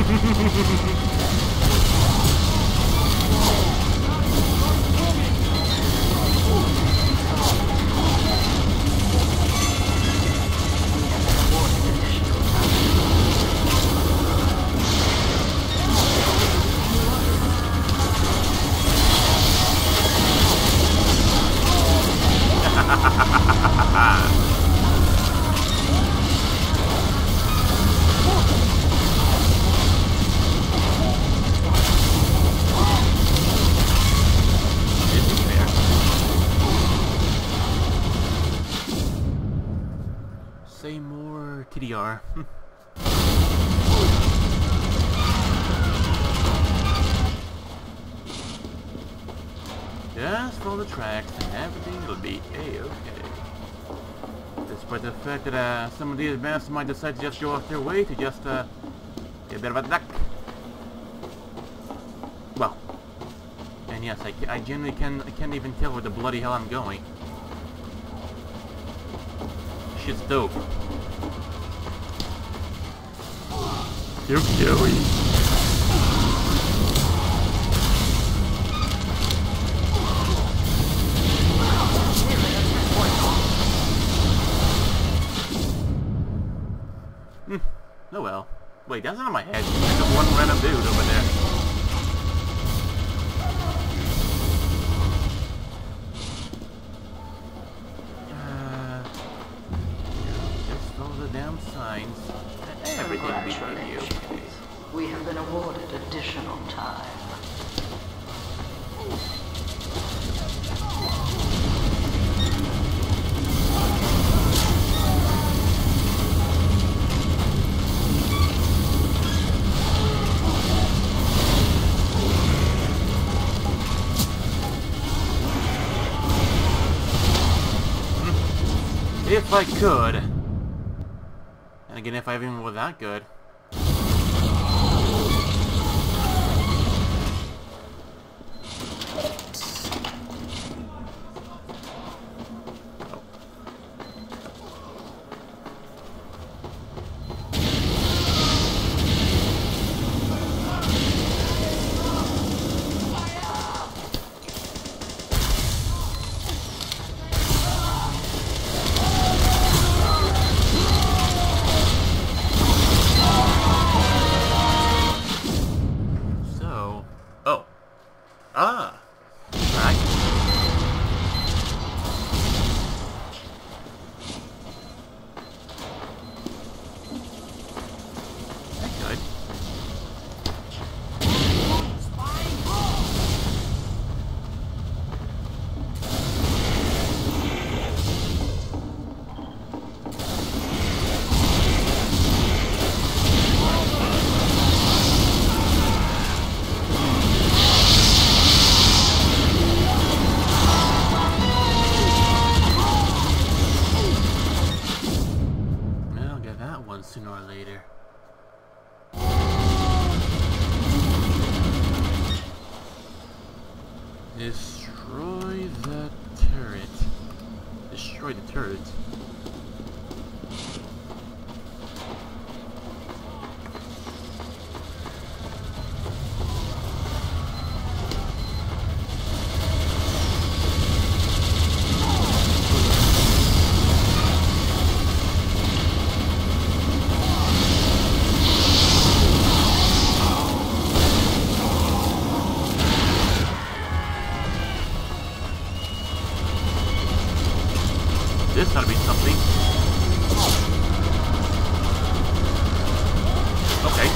A: Say more T D R. Just follow the tracks and everything will be a-okay. Despite the fact that uh, some of these advanced might decide to just go off their way to just uh, get a bit of a duck. Well, and yes, I, I genuinely can, I can't even tell where the bloody hell I'm going. Shit's dope. You're doing. Hmm. Oh well. Wait, that's not on my head. There's just one random dude over there. Uh, just follow the damn signs. Everything will be for you.
B: We have been awarded additional time.
A: If I could. And again, if I even were that good. Sooner or later. Destroy the turret. Destroy the turret. This ought to be something. Okay.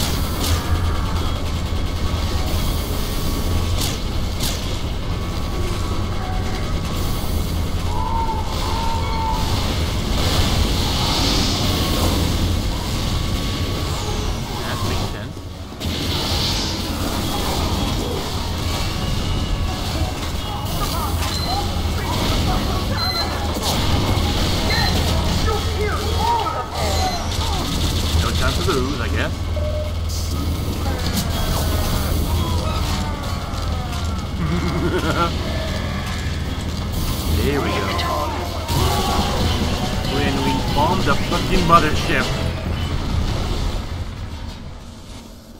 A: That makes sense. Time to lose, I guess. There we go. When we bomb the fucking mothership.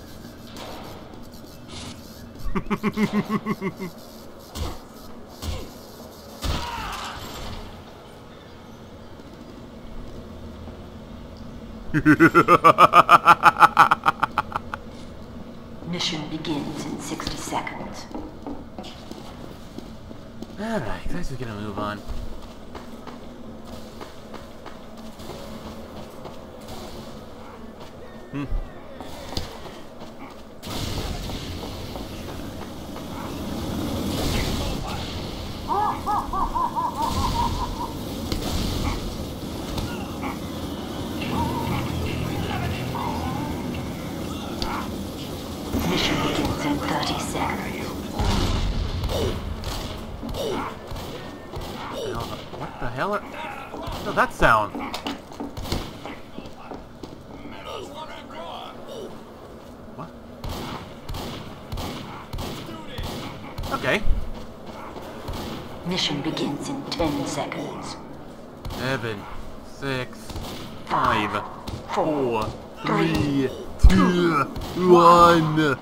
B: Mission begins in sixty seconds.
A: Alright, guys, we're gonna move on. Hmm.
B: Mission begins in thirty seconds.
A: What the hell? What is that sound? What? Okay.
B: Mission begins in ten seconds.
A: Seven, six, five,
B: Four,
A: four, three, two, one.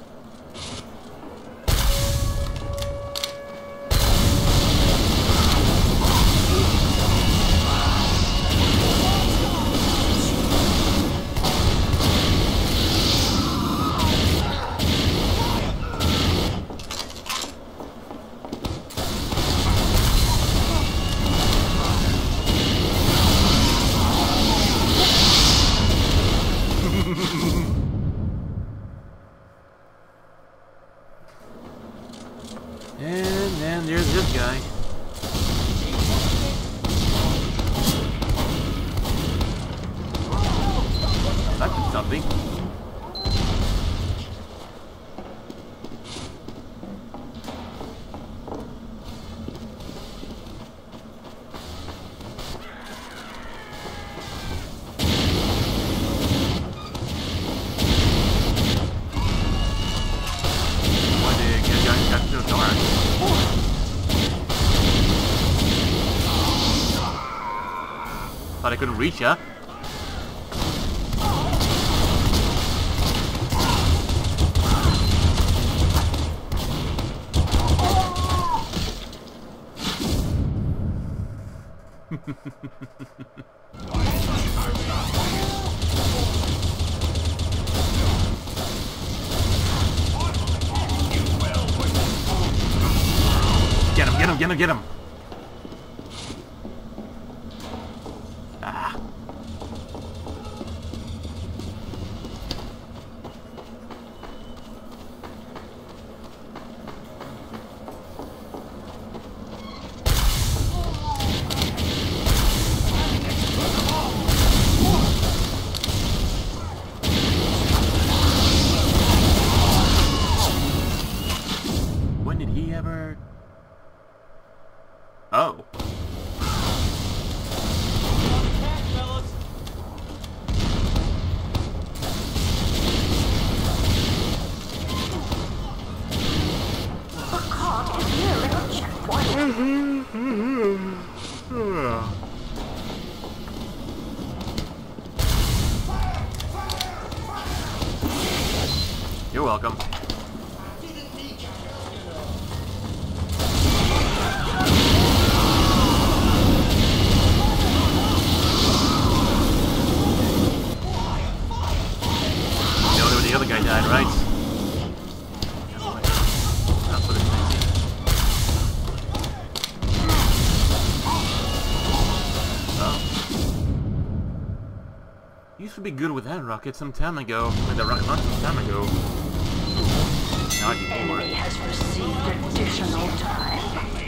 A: And then there's this guy. That did something. Thought I couldn't reach ya. Get him, get him, get him, get him. Ah. When did he ever... Oh. You're welcome. The other guy died, right? That's what it's thinking. Oh. Used to be good with that rocket some time ago. With that rocket launch some time ago. Not anymore.
B: Enemy has received additional time.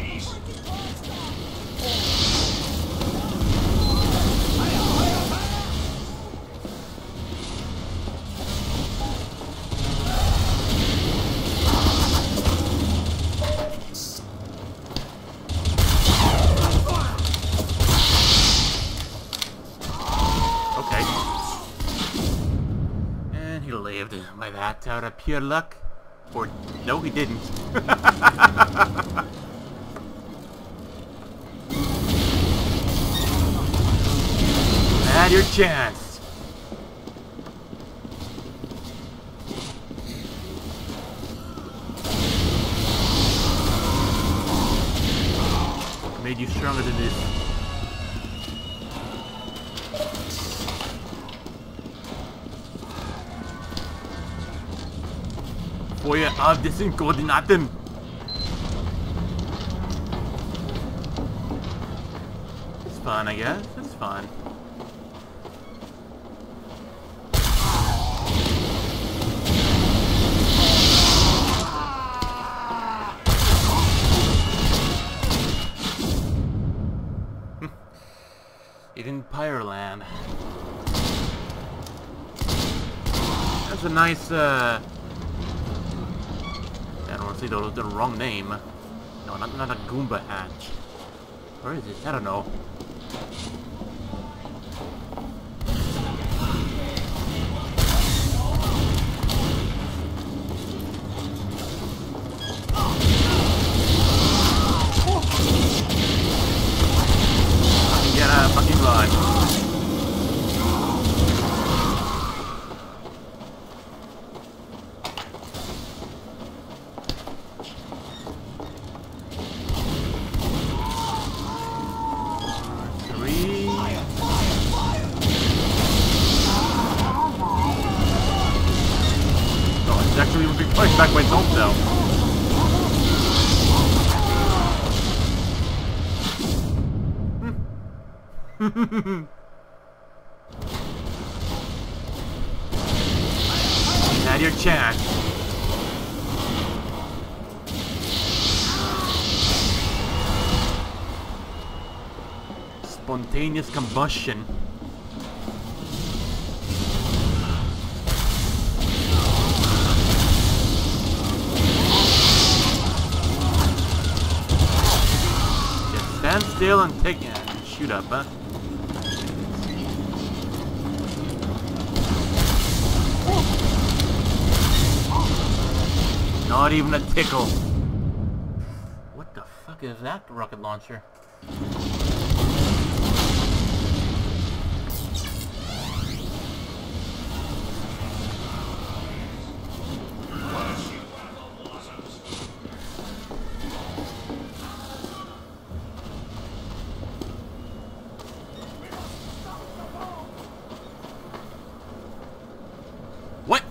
A: By that, out of pure luck. Or, no, he didn't. Had your chance. stronger than this. Feuer auf diesen Koordinaten. It's fun, I guess. It's fun. In Pyroland. That's a nice, uh... I don't want to say the, the wrong name. No, not, not a Goomba hat. Where is it? I don't know. Get a fucking run. Three. Oh, it's actually a big place back by itself though. You had your chance. Spontaneous combustion. Just stand still and take it. Shoot up, huh? Not even a tickle. What the fuck is that rocket launcher? What?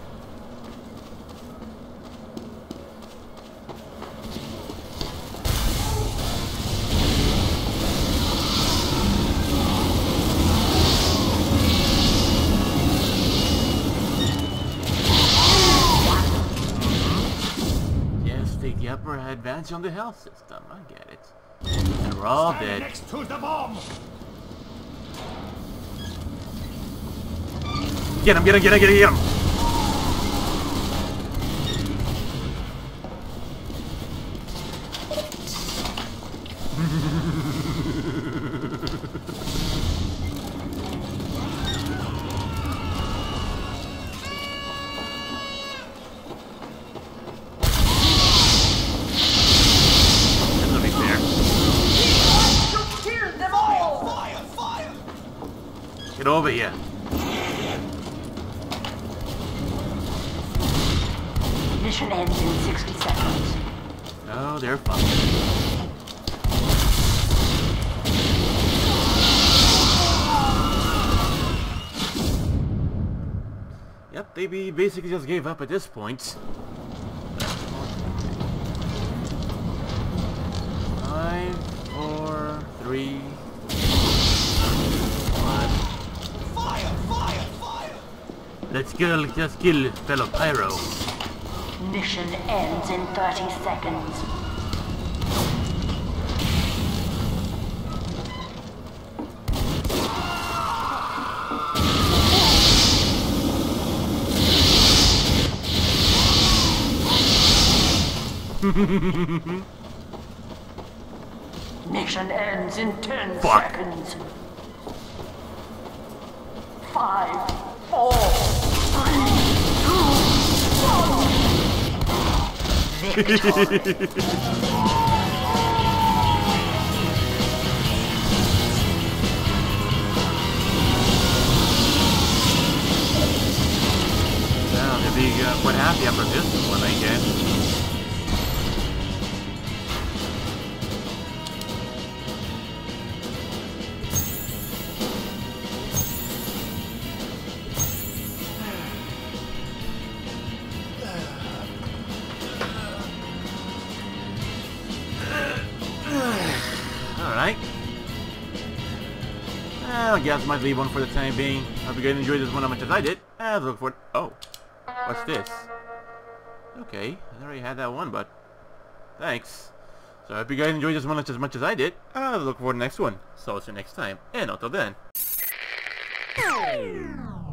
A: The upper advantage on the health system, I get it. And we're all dead.
C: Next to the bomb.
A: Get him, get him, get him, get him, get him! Get over here.
B: Mission ends in sixty seconds.
A: Oh, they're fine. Yep, they be basically just gave up at this point. Five, four, three.
C: Fire! Fire! Fire!
A: Let's kill, just kill fellow Pyro.
B: Mission ends in thirty seconds. Mission ends in ten
A: Fuck.
B: seconds. Five, four, three, two, one. Victory.
A: Well, they'll be uh, quite happy after this one, I guess. tonight. Uh, I guess I might leave one for the time being. Hope you guys enjoyed this one as much as I did. Uh, look for it. Oh, what's this? Okay, I already had that one, but thanks. So I hope you guys enjoyed this one as much as I did. I'll look for the next one. So I'll see you next time. And until then.